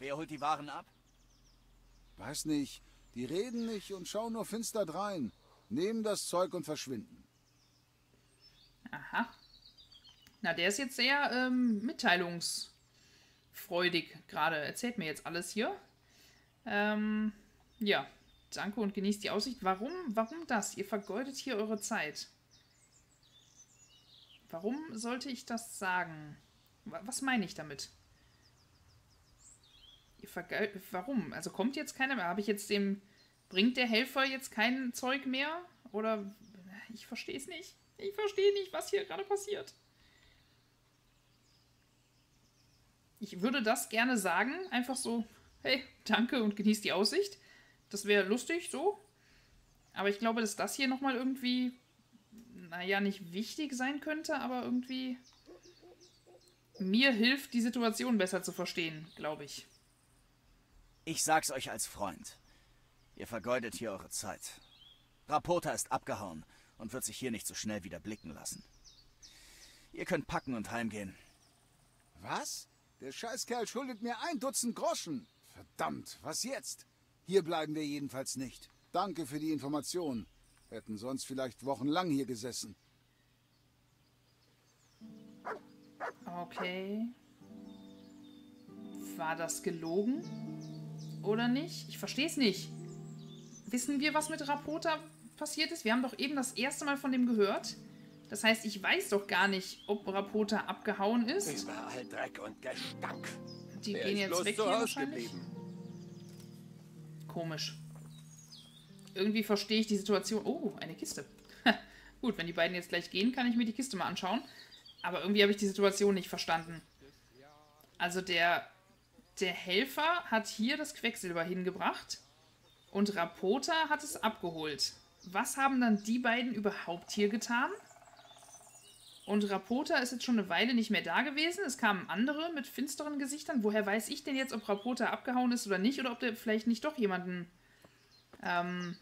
S5: Wer holt die Waren ab?
S2: Weiß nicht. Die reden nicht und schauen nur finster drein. Nehmen das Zeug und verschwinden.
S1: Aha. Na, der ist jetzt sehr ähm, mitteilungsfreudig gerade. Erzählt mir jetzt alles hier. Ähm, ja. Danke und genießt die Aussicht. Warum, warum das? Ihr vergeudet hier eure Zeit. Warum sollte ich das sagen? Was meine ich damit? Ihr vergeudet... Warum? Also kommt jetzt keiner mehr? Habe ich jetzt dem... Bringt der Helfer jetzt kein Zeug mehr? Oder... Ich verstehe es nicht. Ich verstehe nicht, was hier gerade passiert. Ich würde das gerne sagen. Einfach so, hey, danke und genießt die Aussicht. Das wäre lustig, so. Aber ich glaube, dass das hier nochmal irgendwie, naja, nicht wichtig sein könnte, aber irgendwie mir hilft, die Situation besser zu verstehen, glaube ich.
S5: Ich sag's euch als Freund. Ihr vergeudet hier eure Zeit. Rapota ist abgehauen und wird sich hier nicht so schnell wieder blicken lassen. Ihr könnt packen und heimgehen.
S2: Was? Der Scheißkerl schuldet mir ein Dutzend Groschen. Verdammt, was jetzt? Hier bleiben wir jedenfalls nicht. Danke für die Information. Hätten sonst vielleicht wochenlang hier gesessen.
S1: Okay. War das gelogen? Oder nicht? Ich verstehe es nicht. Wissen wir, was mit Rapota passiert ist? Wir haben doch eben das erste Mal von dem gehört. Das heißt, ich weiß doch gar nicht, ob Rapota abgehauen ist.
S9: Überall Dreck und Gestank.
S1: Die
S9: Er
S1: gehen
S9: ist
S1: jetzt
S9: bloß
S1: weg
S9: zu
S1: hier
S9: Hause
S1: wahrscheinlich.
S9: geblieben.
S1: Komisch. Irgendwie verstehe ich die Situation. Oh, eine Kiste. Gut, wenn die beiden jetzt gleich gehen, kann ich mir die Kiste mal anschauen. Aber irgendwie habe ich die Situation nicht verstanden. Also der, der Helfer hat hier das Quecksilber hingebracht und Rapota hat es abgeholt. Was haben dann die beiden überhaupt hier getan? Und Rapota ist jetzt schon eine Weile nicht mehr da gewesen. Es kamen andere mit finsteren Gesichtern. Woher weiß ich denn jetzt, ob Rapota abgehauen ist oder nicht? Oder ob der vielleicht nicht doch jemanden... Ähm,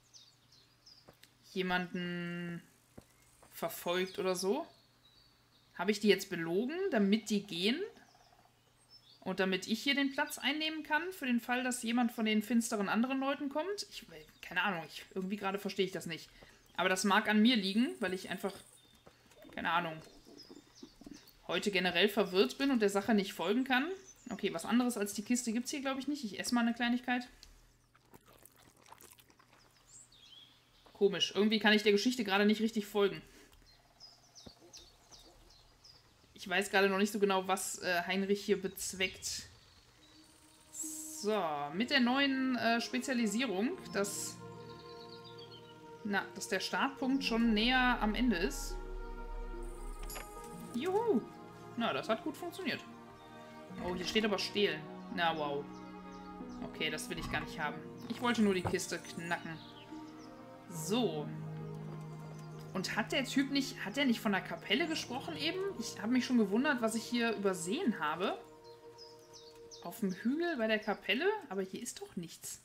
S1: jemanden verfolgt oder so? Habe ich die jetzt belogen, damit die gehen? Und damit ich hier den Platz einnehmen kann, für den Fall, dass jemand von den finsteren anderen Leuten kommt? Ich, keine Ahnung, ich, irgendwie gerade verstehe ich das nicht. Aber das mag an mir liegen, weil ich einfach... Keine Ahnung. Heute generell verwirrt bin und der Sache nicht folgen kann. Okay, was anderes als die Kiste gibt es hier, glaube ich, nicht. Ich esse mal eine Kleinigkeit. Komisch. Irgendwie kann ich der Geschichte gerade nicht richtig folgen. Ich weiß gerade noch nicht so genau, was äh, Heinrich hier bezweckt. So, mit der neuen äh, Spezialisierung, dass, na, dass der Startpunkt schon näher am Ende ist. Juhu! Na, das hat gut funktioniert. Oh, hier steht aber stehlen. Na, wow. Okay, das will ich gar nicht haben. Ich wollte nur die Kiste knacken. So. Und hat der Typ nicht... Hat der nicht von der Kapelle gesprochen eben? Ich habe mich schon gewundert, was ich hier übersehen habe. Auf dem Hügel bei der Kapelle? Aber hier ist doch nichts.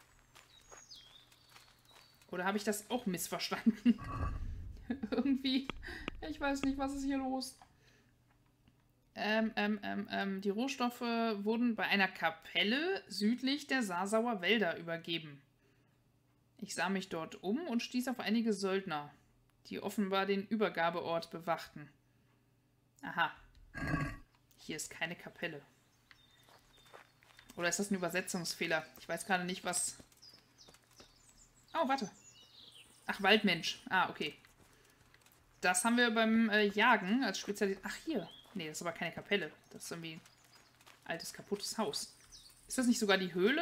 S1: Oder habe ich das auch missverstanden? Irgendwie... Ich weiß nicht, was ist hier los. Ähm, ähm, ähm, ähm, die Rohstoffe wurden bei einer Kapelle südlich der Sasauer Wälder übergeben. Ich sah mich dort um und stieß auf einige Söldner, die offenbar den Übergabeort bewachten. Aha. Hier ist keine Kapelle. Oder ist das ein Übersetzungsfehler? Ich weiß gerade nicht, was... Oh, warte. Ach, Waldmensch. Ah, okay. Das haben wir beim äh, Jagen als Spezialität... Ach, hier. Nee, das ist aber keine Kapelle. Das ist irgendwie ein altes, kaputtes Haus. Ist das nicht sogar die Höhle?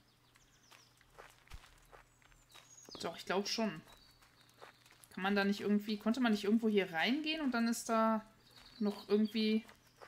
S1: Doch, ich glaube schon. Kann man da nicht irgendwie... Konnte man nicht irgendwo hier reingehen und dann ist da noch irgendwie...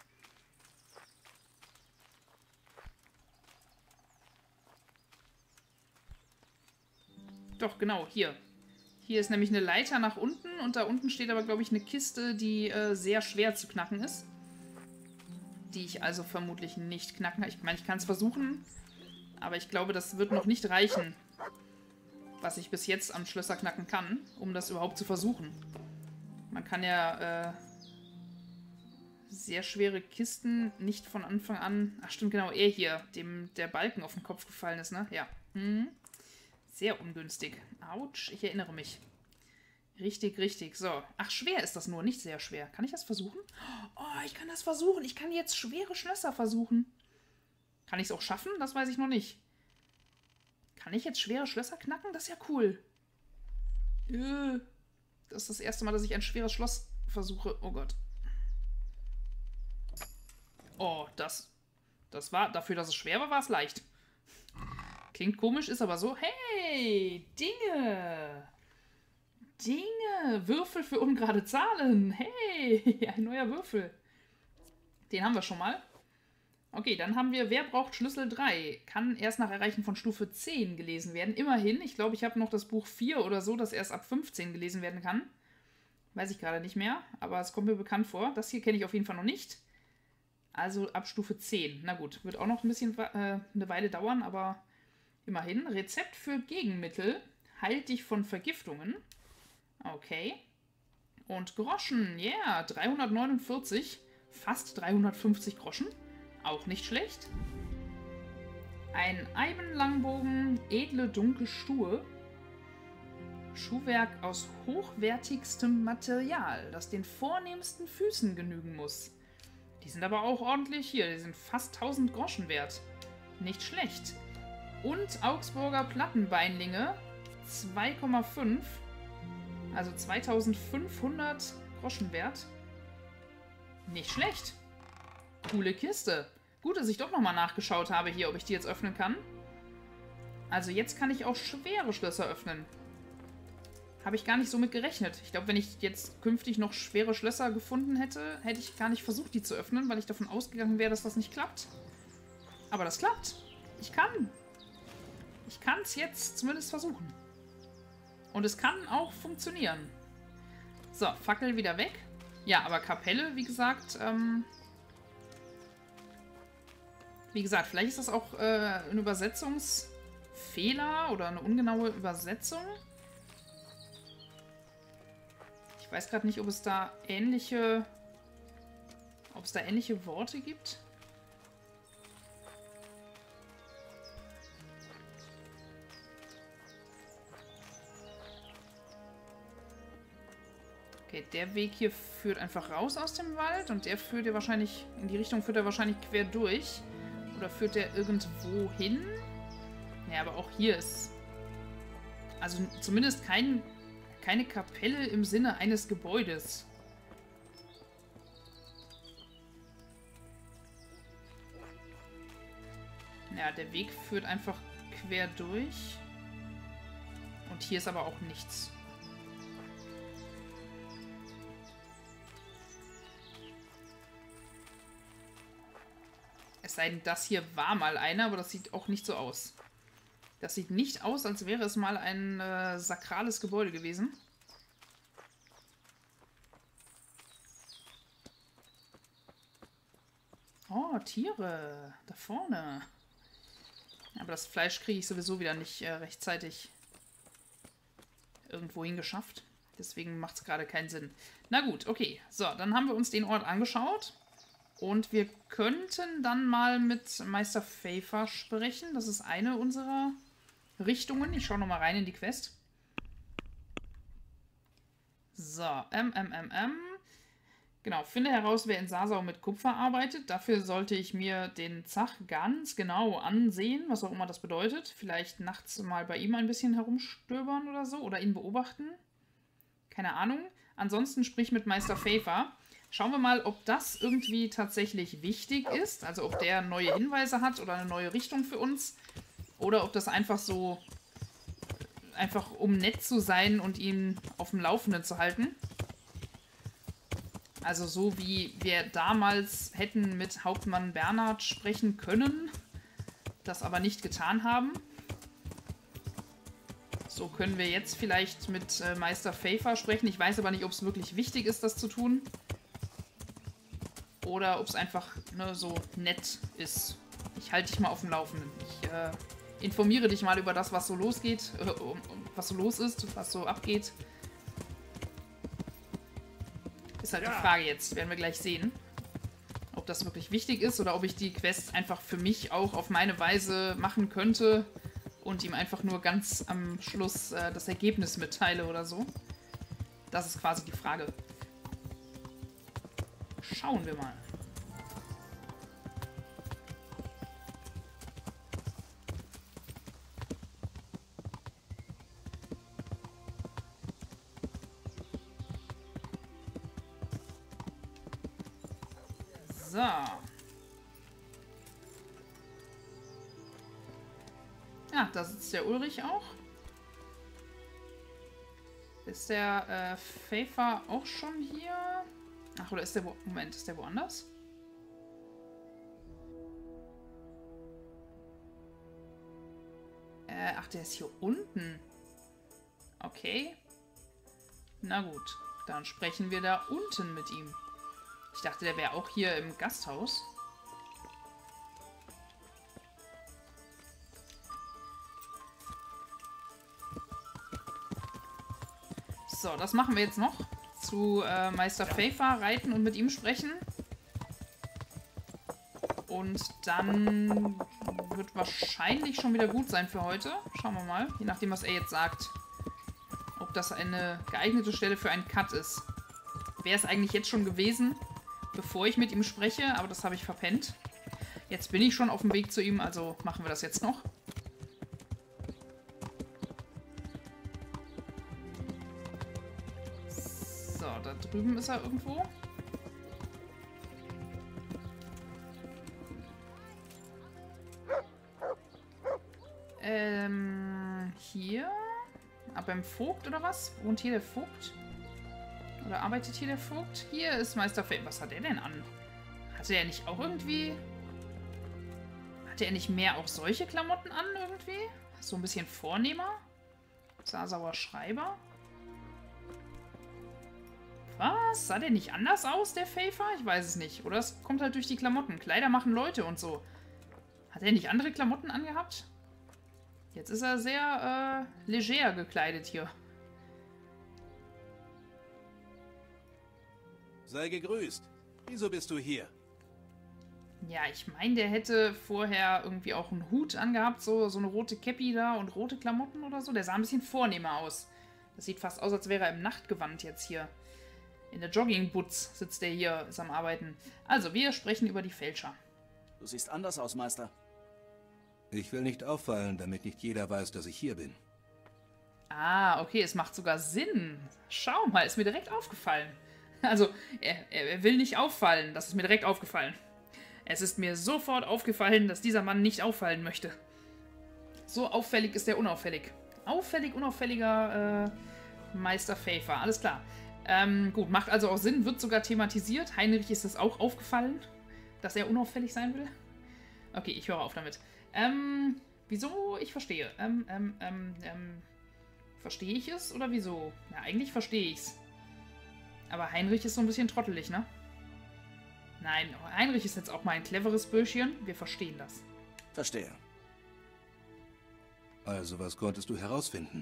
S1: Doch, genau, hier. Hier ist nämlich eine Leiter nach unten und da unten steht aber, glaube ich, eine Kiste, die äh, sehr schwer zu knacken ist. Die ich also vermutlich nicht knacken kann. Ich meine, ich kann es versuchen, aber ich glaube, das wird noch nicht reichen, was ich bis jetzt am Schlösser knacken kann, um das überhaupt zu versuchen. Man kann ja, äh, sehr schwere Kisten nicht von Anfang an... Ach stimmt, genau, er hier, dem der Balken auf den Kopf gefallen ist, ne? Ja. Mhm. Sehr ungünstig. Autsch, ich erinnere mich. Richtig, richtig. So. Ach, schwer ist das nur, nicht sehr schwer. Kann ich das versuchen? Oh, ich kann das versuchen. Ich kann jetzt schwere Schlösser versuchen. Kann ich es auch schaffen? Das weiß ich noch nicht. Kann ich jetzt schwere Schlösser knacken? Das ist ja cool. Äh, das ist das erste Mal, dass ich ein schweres Schloss versuche. Oh Gott. Oh, das... Das war... Dafür, dass es schwer war, war es leicht. Klingt komisch, ist aber so. Hey, Dinge. Dinge. Würfel für ungerade Zahlen. Hey, ein neuer Würfel. Den haben wir schon mal. Okay, dann haben wir, wer braucht Schlüssel drei? Kann erst nach Erreichen von Stufe zehn gelesen werden. Immerhin, ich glaube, ich habe noch das Buch vier oder so, das erst ab fünfzehn gelesen werden kann. Weiß ich gerade nicht mehr, aber es kommt mir bekannt vor. Das hier kenne ich auf jeden Fall noch nicht. Also ab Stufe zehn. Na gut, wird auch noch ein bisschen äh, eine Weile dauern, aber immerhin. Rezept für Gegenmittel. Heilt dich von Vergiftungen. Okay. Und Groschen, ja, yeah, dreihundertneunundvierzig. Fast dreihundertfünfzig Groschen. Auch nicht schlecht. Ein Eibenlangbogen, edle dunkle Schuhe. Schuhwerk aus hochwertigstem Material, das den vornehmsten Füßen genügen muss. Die sind aber auch ordentlich hier, die sind fast tausend Groschen wert. Nicht schlecht. Und Augsburger Plattenbeinlinge, zwei Komma fünf, also zweitausendfünfhundert Groschen wert. Nicht schlecht. Coole Kiste. Gut, dass ich doch nochmal nachgeschaut habe hier, ob ich die jetzt öffnen kann. Also jetzt kann ich auch schwere Schlösser öffnen. Habe ich gar nicht so mit gerechnet. Ich glaube, wenn ich jetzt künftig noch schwere Schlösser gefunden hätte, hätte ich gar nicht versucht, die zu öffnen, weil ich davon ausgegangen wäre, dass das nicht klappt. Aber das klappt. Ich kann. Ich kann es jetzt zumindest versuchen. Und es kann auch funktionieren. So, Fackel wieder weg. Ja, aber Kapelle, wie gesagt, ähm... Wie gesagt, vielleicht ist das auch äh, ein Übersetzungsfehler oder eine ungenaue Übersetzung. Ich weiß gerade nicht, ob es da ähnliche, ob es da ähnliche Worte gibt. Okay, der Weg hier führt einfach raus aus dem Wald und der führt ja wahrscheinlich, in die Richtung führt er wahrscheinlich quer durch. Oder führt der irgendwo hin? Ja, aber auch hier ist... Also zumindest kein, keine Kapelle im Sinne eines Gebäudes. Ja, der Weg führt einfach quer durch. Und hier ist aber auch nichts. Es sei denn, das hier war mal einer, aber das sieht auch nicht so aus. Das sieht nicht aus, als wäre es mal ein äh, sakrales Gebäude gewesen. Oh, Tiere. Da vorne. Aber das Fleisch kriege ich sowieso wieder nicht äh, rechtzeitig irgendwo hingeschafft. Deswegen macht es gerade keinen Sinn. Na gut, okay. So, dann haben wir uns den Ort angeschaut. Und wir könnten dann mal mit Meister Pfeiffer sprechen. Das ist eine unserer Richtungen. Ich schaue nochmal rein in die Quest. So, ähm, ähm, ähm, ähm. Genau, finde heraus, wer in Sasau mit Kupfer arbeitet. Dafür sollte ich mir den Zach ganz genau ansehen, was auch immer das bedeutet. Vielleicht nachts mal bei ihm ein bisschen herumstöbern oder so. Oder ihn beobachten. Keine Ahnung. Ansonsten sprich mit Meister Pfeiffer. Schauen wir mal, ob das irgendwie tatsächlich wichtig ist. Also ob der neue Hinweise hat oder eine neue Richtung für uns. Oder ob das einfach so, einfach um nett zu sein und ihn auf dem Laufenden zu halten. Also so wie wir damals hätten mit Hauptmann Bernhard sprechen können, das aber nicht getan haben. So können wir jetzt vielleicht mit äh, Meister Pfeiffer sprechen. Ich weiß aber nicht, ob es wirklich wichtig ist, das zu tun. Oder ob es einfach ne, so nett ist. Ich halte dich mal auf dem Laufenden. Ich äh, informiere dich mal über das, was so losgeht, äh, was so los ist, was so abgeht. Ist halt ja die Frage jetzt. Werden wir gleich sehen. das wirklich wichtig ist oder ob ich die Quests einfach für mich auch auf meine Weise machen könnte und ihm einfach nur ganz am Schluss äh, das Ergebnis mitteile oder so. Das ist quasi die Frage. Schauen wir mal. So. Ja, da sitzt der Ulrich auch. Ist der äh, Pfeffer auch schon hier? Ach, oder ist der wo... Moment, ist der woanders? Äh, ach, der ist hier unten. Okay. Na gut, dann sprechen wir da unten mit ihm. Ich dachte, der wäre auch hier im Gasthaus. So, das machen wir jetzt noch. Zu äh, Meister Pfeffer reiten und mit ihm sprechen. Und dann wird wahrscheinlich schon wieder gut sein für heute. Schauen wir mal, je nachdem, was er jetzt sagt. Ob das eine geeignete Stelle für einen Cut ist. Wäre es eigentlich jetzt schon gewesen, bevor ich mit ihm spreche, aber das habe ich verpennt. Jetzt bin ich schon auf dem Weg zu ihm, also machen wir das jetzt noch. So, da drüben ist er irgendwo. Ähm, hier? Ah, beim Vogt oder was? Wohnt hier der Vogt? Oder arbeitet hier der Vogt? Hier ist Meister Pfeffer. Was hat er denn an? Hatte er nicht auch irgendwie... Hatte er nicht mehr auch solche Klamotten an irgendwie? So ein bisschen vornehmer? Sasauer Schreiber? Was? Sah der nicht anders aus, der Pfeffer? Ich weiß es nicht. Oder es kommt halt durch die Klamotten. Kleider machen Leute und so. Hat er nicht andere Klamotten angehabt? Jetzt ist er sehr äh, leger gekleidet hier.
S11: Sei gegrüßt. Wieso bist du hier?
S1: Ja, ich meine, der hätte vorher irgendwie auch einen Hut angehabt, so, so eine rote Käppi da und rote Klamotten oder so. Der sah ein bisschen vornehmer aus. Das sieht fast aus, als wäre er im Nachtgewand jetzt hier. In der Joggingboots sitzt er hier, ist am Arbeiten. Also, wir sprechen über die Fälscher.
S5: Du siehst anders aus, Meister.
S11: Ich will nicht auffallen, damit nicht jeder weiß, dass ich hier bin.
S1: Ah, okay, es macht sogar Sinn. Schau mal, ist mir direkt aufgefallen. Also, er, er will nicht auffallen. Das ist mir direkt aufgefallen. Es ist mir sofort aufgefallen, dass dieser Mann nicht auffallen möchte. So auffällig ist er unauffällig. Auffällig, unauffälliger äh, Meister Pfeffer. Alles klar. Ähm, gut, macht also auch Sinn. Wird sogar thematisiert. Heinrich ist es auch aufgefallen, dass er unauffällig sein will. Okay, ich höre auf damit. Ähm, wieso? Ich verstehe. Ähm, ähm, ähm, ähm, verstehe ich es oder wieso? Ja, eigentlich verstehe ich's. Aber Heinrich ist so ein bisschen trottelig, ne? Nein, Heinrich ist jetzt auch mal ein cleveres Bürschchen. Wir verstehen das.
S5: Verstehe.
S11: Also, was konntest du herausfinden?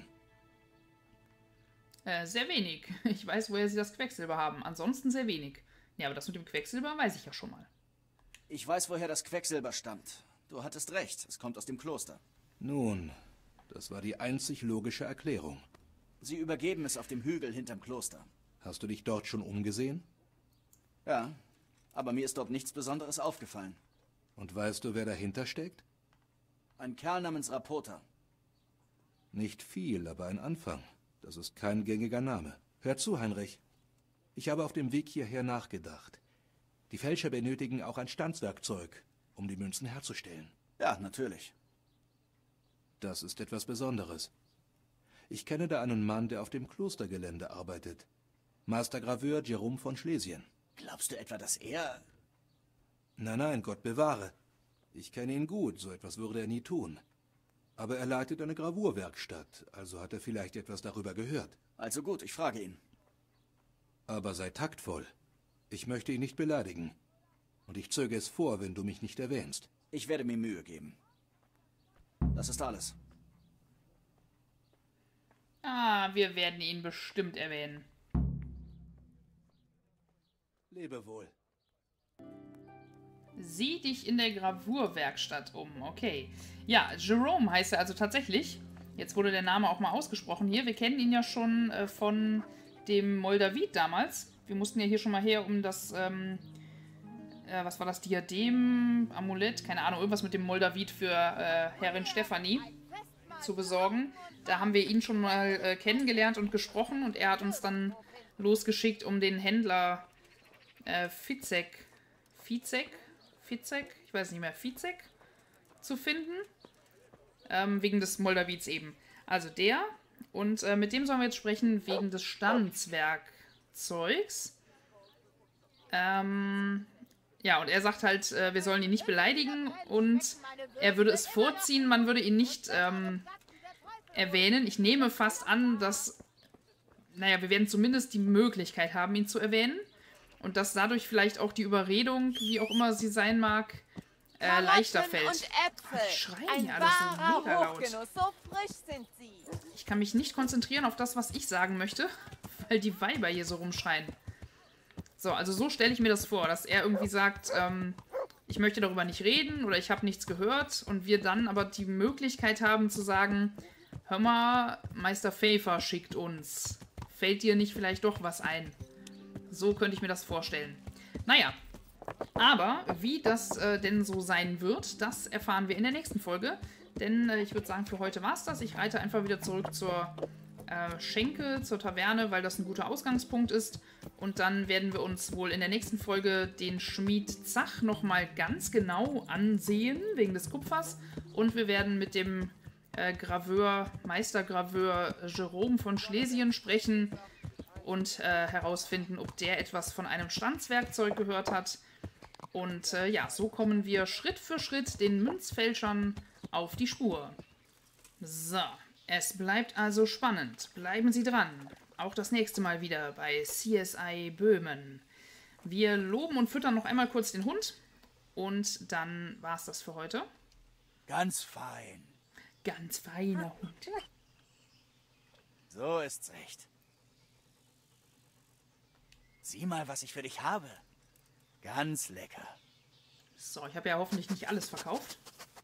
S1: Äh, sehr wenig. Ich weiß, woher sie das Quecksilber haben. Ansonsten sehr wenig. Ja, aber das mit dem Quecksilber weiß ich ja schon mal.
S5: Ich weiß, woher das Quecksilber stammt. Du hattest recht, es kommt aus dem Kloster.
S11: Nun, das war die einzig logische Erklärung.
S5: Sie übergeben es auf dem Hügel hinterm Kloster.
S11: Hast du dich dort schon umgesehen?
S5: Ja, aber mir ist dort nichts Besonderes aufgefallen.
S11: Und weißt du, wer dahinter steckt?
S5: Ein Kerl namens Rapota.
S11: Nicht viel, aber ein Anfang. Das ist kein gängiger Name. Hör zu, Heinrich. Ich habe auf dem Weg hierher nachgedacht. Die Fälscher benötigen auch ein Standswerkzeug, um die Münzen herzustellen.
S5: Ja, natürlich.
S11: Das ist etwas Besonderes. Ich kenne da einen Mann, der auf dem Klostergelände arbeitet. Meistergraveur Jerome von Schlesien.
S5: Glaubst du etwa, dass er...
S11: Nein, nein, Gott bewahre. Ich kenne ihn gut, so etwas würde er nie tun. Aber er leitet eine Gravurwerkstatt, also hat er vielleicht etwas darüber gehört.
S5: Also gut, ich frage ihn.
S11: Aber sei taktvoll. Ich möchte ihn nicht beleidigen. Und ich zöge es vor, wenn du mich nicht erwähnst.
S5: Ich werde mir Mühe geben. Das ist alles.
S1: Ah, wir werden ihn bestimmt erwähnen.
S11: Lebe wohl.
S1: Sieh dich in der Gravurwerkstatt um. Okay. Ja, Jerome heißt er also tatsächlich. Jetzt wurde der Name auch mal ausgesprochen hier. Wir kennen ihn ja schon äh, von dem Moldavid damals. Wir mussten ja hier schon mal her, um das, ähm, äh, was war das, Diadem, Amulett, keine Ahnung, irgendwas mit dem Moldavid für äh, Herrin Stephanie zu besorgen. Da haben wir ihn schon mal äh, kennengelernt und gesprochen und er hat uns dann losgeschickt, um den Händler äh, Fitzek, Fitzek, Fitzek, ich weiß nicht mehr, Fitzek zu finden. Ähm, wegen des Moldavids eben. Also der. Und äh, mit dem sollen wir jetzt sprechen wegen des Standswerkzeugs. Ähm, ja, und er sagt halt, äh, wir sollen ihn nicht beleidigen und er würde es vorziehen, man würde ihn nicht ähm, erwähnen. Ich nehme fast an, dass, naja, wir werden zumindest die Möglichkeit haben, ihn zu erwähnen. Und dass dadurch vielleicht auch die Überredung, wie auch immer sie sein mag, äh, leichter fällt.
S4: Und Äpfel.
S1: Die schreien hier alles so mega laut.
S4: So frisch sind sie.
S1: Ich kann mich nicht konzentrieren auf das, was ich sagen möchte, weil die Weiber hier so rumschreien. So, also so stelle ich mir das vor, dass er irgendwie sagt, ähm, ich möchte darüber nicht reden oder ich habe nichts gehört und wir dann aber die Möglichkeit haben zu sagen, hör mal, Meister Pfeiffer schickt uns. Fällt dir nicht vielleicht doch was ein? So könnte ich mir das vorstellen. Naja, aber wie das äh, denn so sein wird, das erfahren wir in der nächsten Folge. Denn äh, ich würde sagen, für heute war es das. Ich reite einfach wieder zurück zur äh, Schenke, zur Taverne, weil das ein guter Ausgangspunkt ist. Und dann werden wir uns wohl in der nächsten Folge den Schmied Zach nochmal ganz genau ansehen, wegen des Kupfers. Und wir werden mit dem äh, Graveur, Meistergraveur Jerome von Schlesien sprechen und äh, herausfinden, ob der etwas von einem Standswerkzeug gehört hat. Und äh, ja, so kommen wir Schritt für Schritt den Münzfälschern auf die Spur. So, es bleibt also spannend. Bleiben Sie dran. Auch das nächste Mal wieder bei C S I Böhmen. Wir loben und füttern noch einmal kurz den Hund. Und dann war's das für heute.
S5: Ganz fein.
S1: Ganz feiner Hund.
S5: So ist's echt. Sieh mal, was ich für dich habe. Ganz lecker.
S1: So, ich habe ja hoffentlich nicht alles verkauft.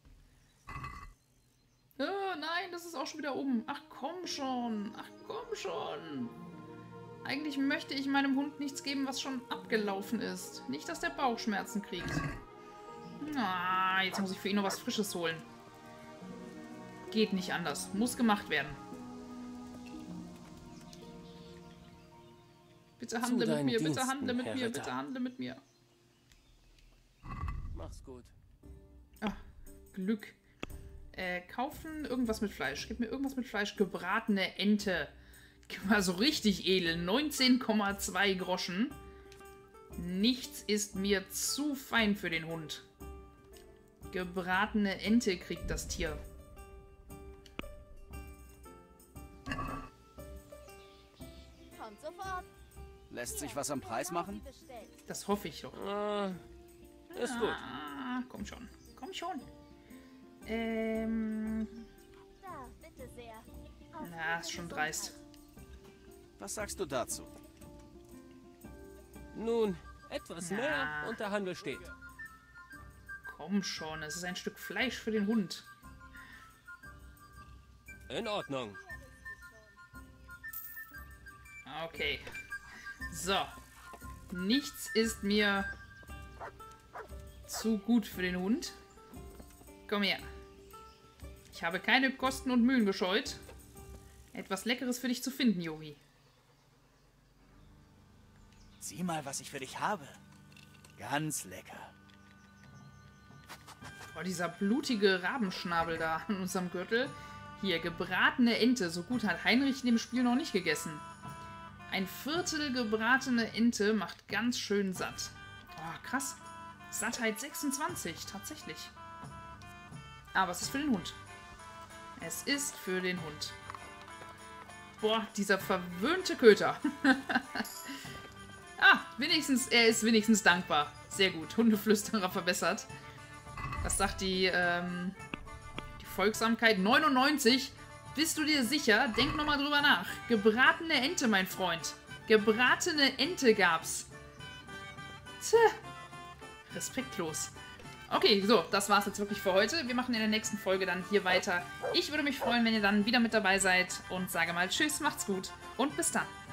S1: Oh, nein, das ist auch schon wieder oben. Ach, komm schon. Ach, komm schon. Eigentlich möchte ich meinem Hund nichts geben, was schon abgelaufen ist. Nicht, dass der Bauchschmerzen kriegt. Ah, jetzt muss ich für ihn noch was Frisches holen. Geht nicht anders. Muss gemacht werden. Bitte handle mit mir, bitte handle mit mir, bitte handle mit mir.
S12: Mach's gut.
S1: Ah, Glück. Äh, kaufen irgendwas mit Fleisch. Gib mir irgendwas mit Fleisch. Gebratene Ente. Also richtig edel. neunzehn Komma zwei Groschen. Nichts ist mir zu fein für den Hund. Gebratene Ente kriegt das Tier.
S4: Kommt sofort.
S5: Lässt sich was am Preis machen?
S1: Das hoffe ich doch.
S12: Äh, ist gut.
S1: Ah, komm schon. Komm schon. Ähm.
S3: Da, bitte sehr.
S1: Na, ist schon dreist.
S5: Was sagst du dazu?
S12: Nun, etwas
S1: Na.
S12: mehr und der Handel steht.
S1: Komm schon, es ist ein Stück Fleisch für den Hund.
S12: In Ordnung.
S1: Okay. So. Nichts ist mir zu gut für den Hund. Komm her. Ich habe keine Kosten und Mühen gescheut, etwas Leckeres für dich zu finden, Yogi.
S5: Sieh mal, was ich für dich habe. Ganz lecker.
S1: Oh, dieser blutige Rabenschnabel da an unserem Gürtel. Hier, gebratene Ente. So gut hat Heinrich in dem Spiel noch nicht gegessen. Ein Viertel gebratene Ente macht ganz schön satt. Oh, krass. Sattheit sechsundzwanzig, tatsächlich. Aber es ist für den Hund. Es ist für den Hund. Boah, dieser verwöhnte Köter. Ah, wenigstens, er ist wenigstens dankbar. Sehr gut, Hundeflüsterer verbessert. Was sagt die, ähm, die Folgsamkeit? neunundneunzig. Bist du dir sicher? Denk nochmal drüber nach. Gebratene Ente, mein Freund. Gebratene Ente gab's. Tja. Respektlos. Okay, so, das war's jetzt wirklich für heute. Wir machen in der nächsten Folge dann hier weiter. Ich würde mich freuen, wenn ihr dann wieder mit dabei seid und sage mal Tschüss, macht's gut und bis dann.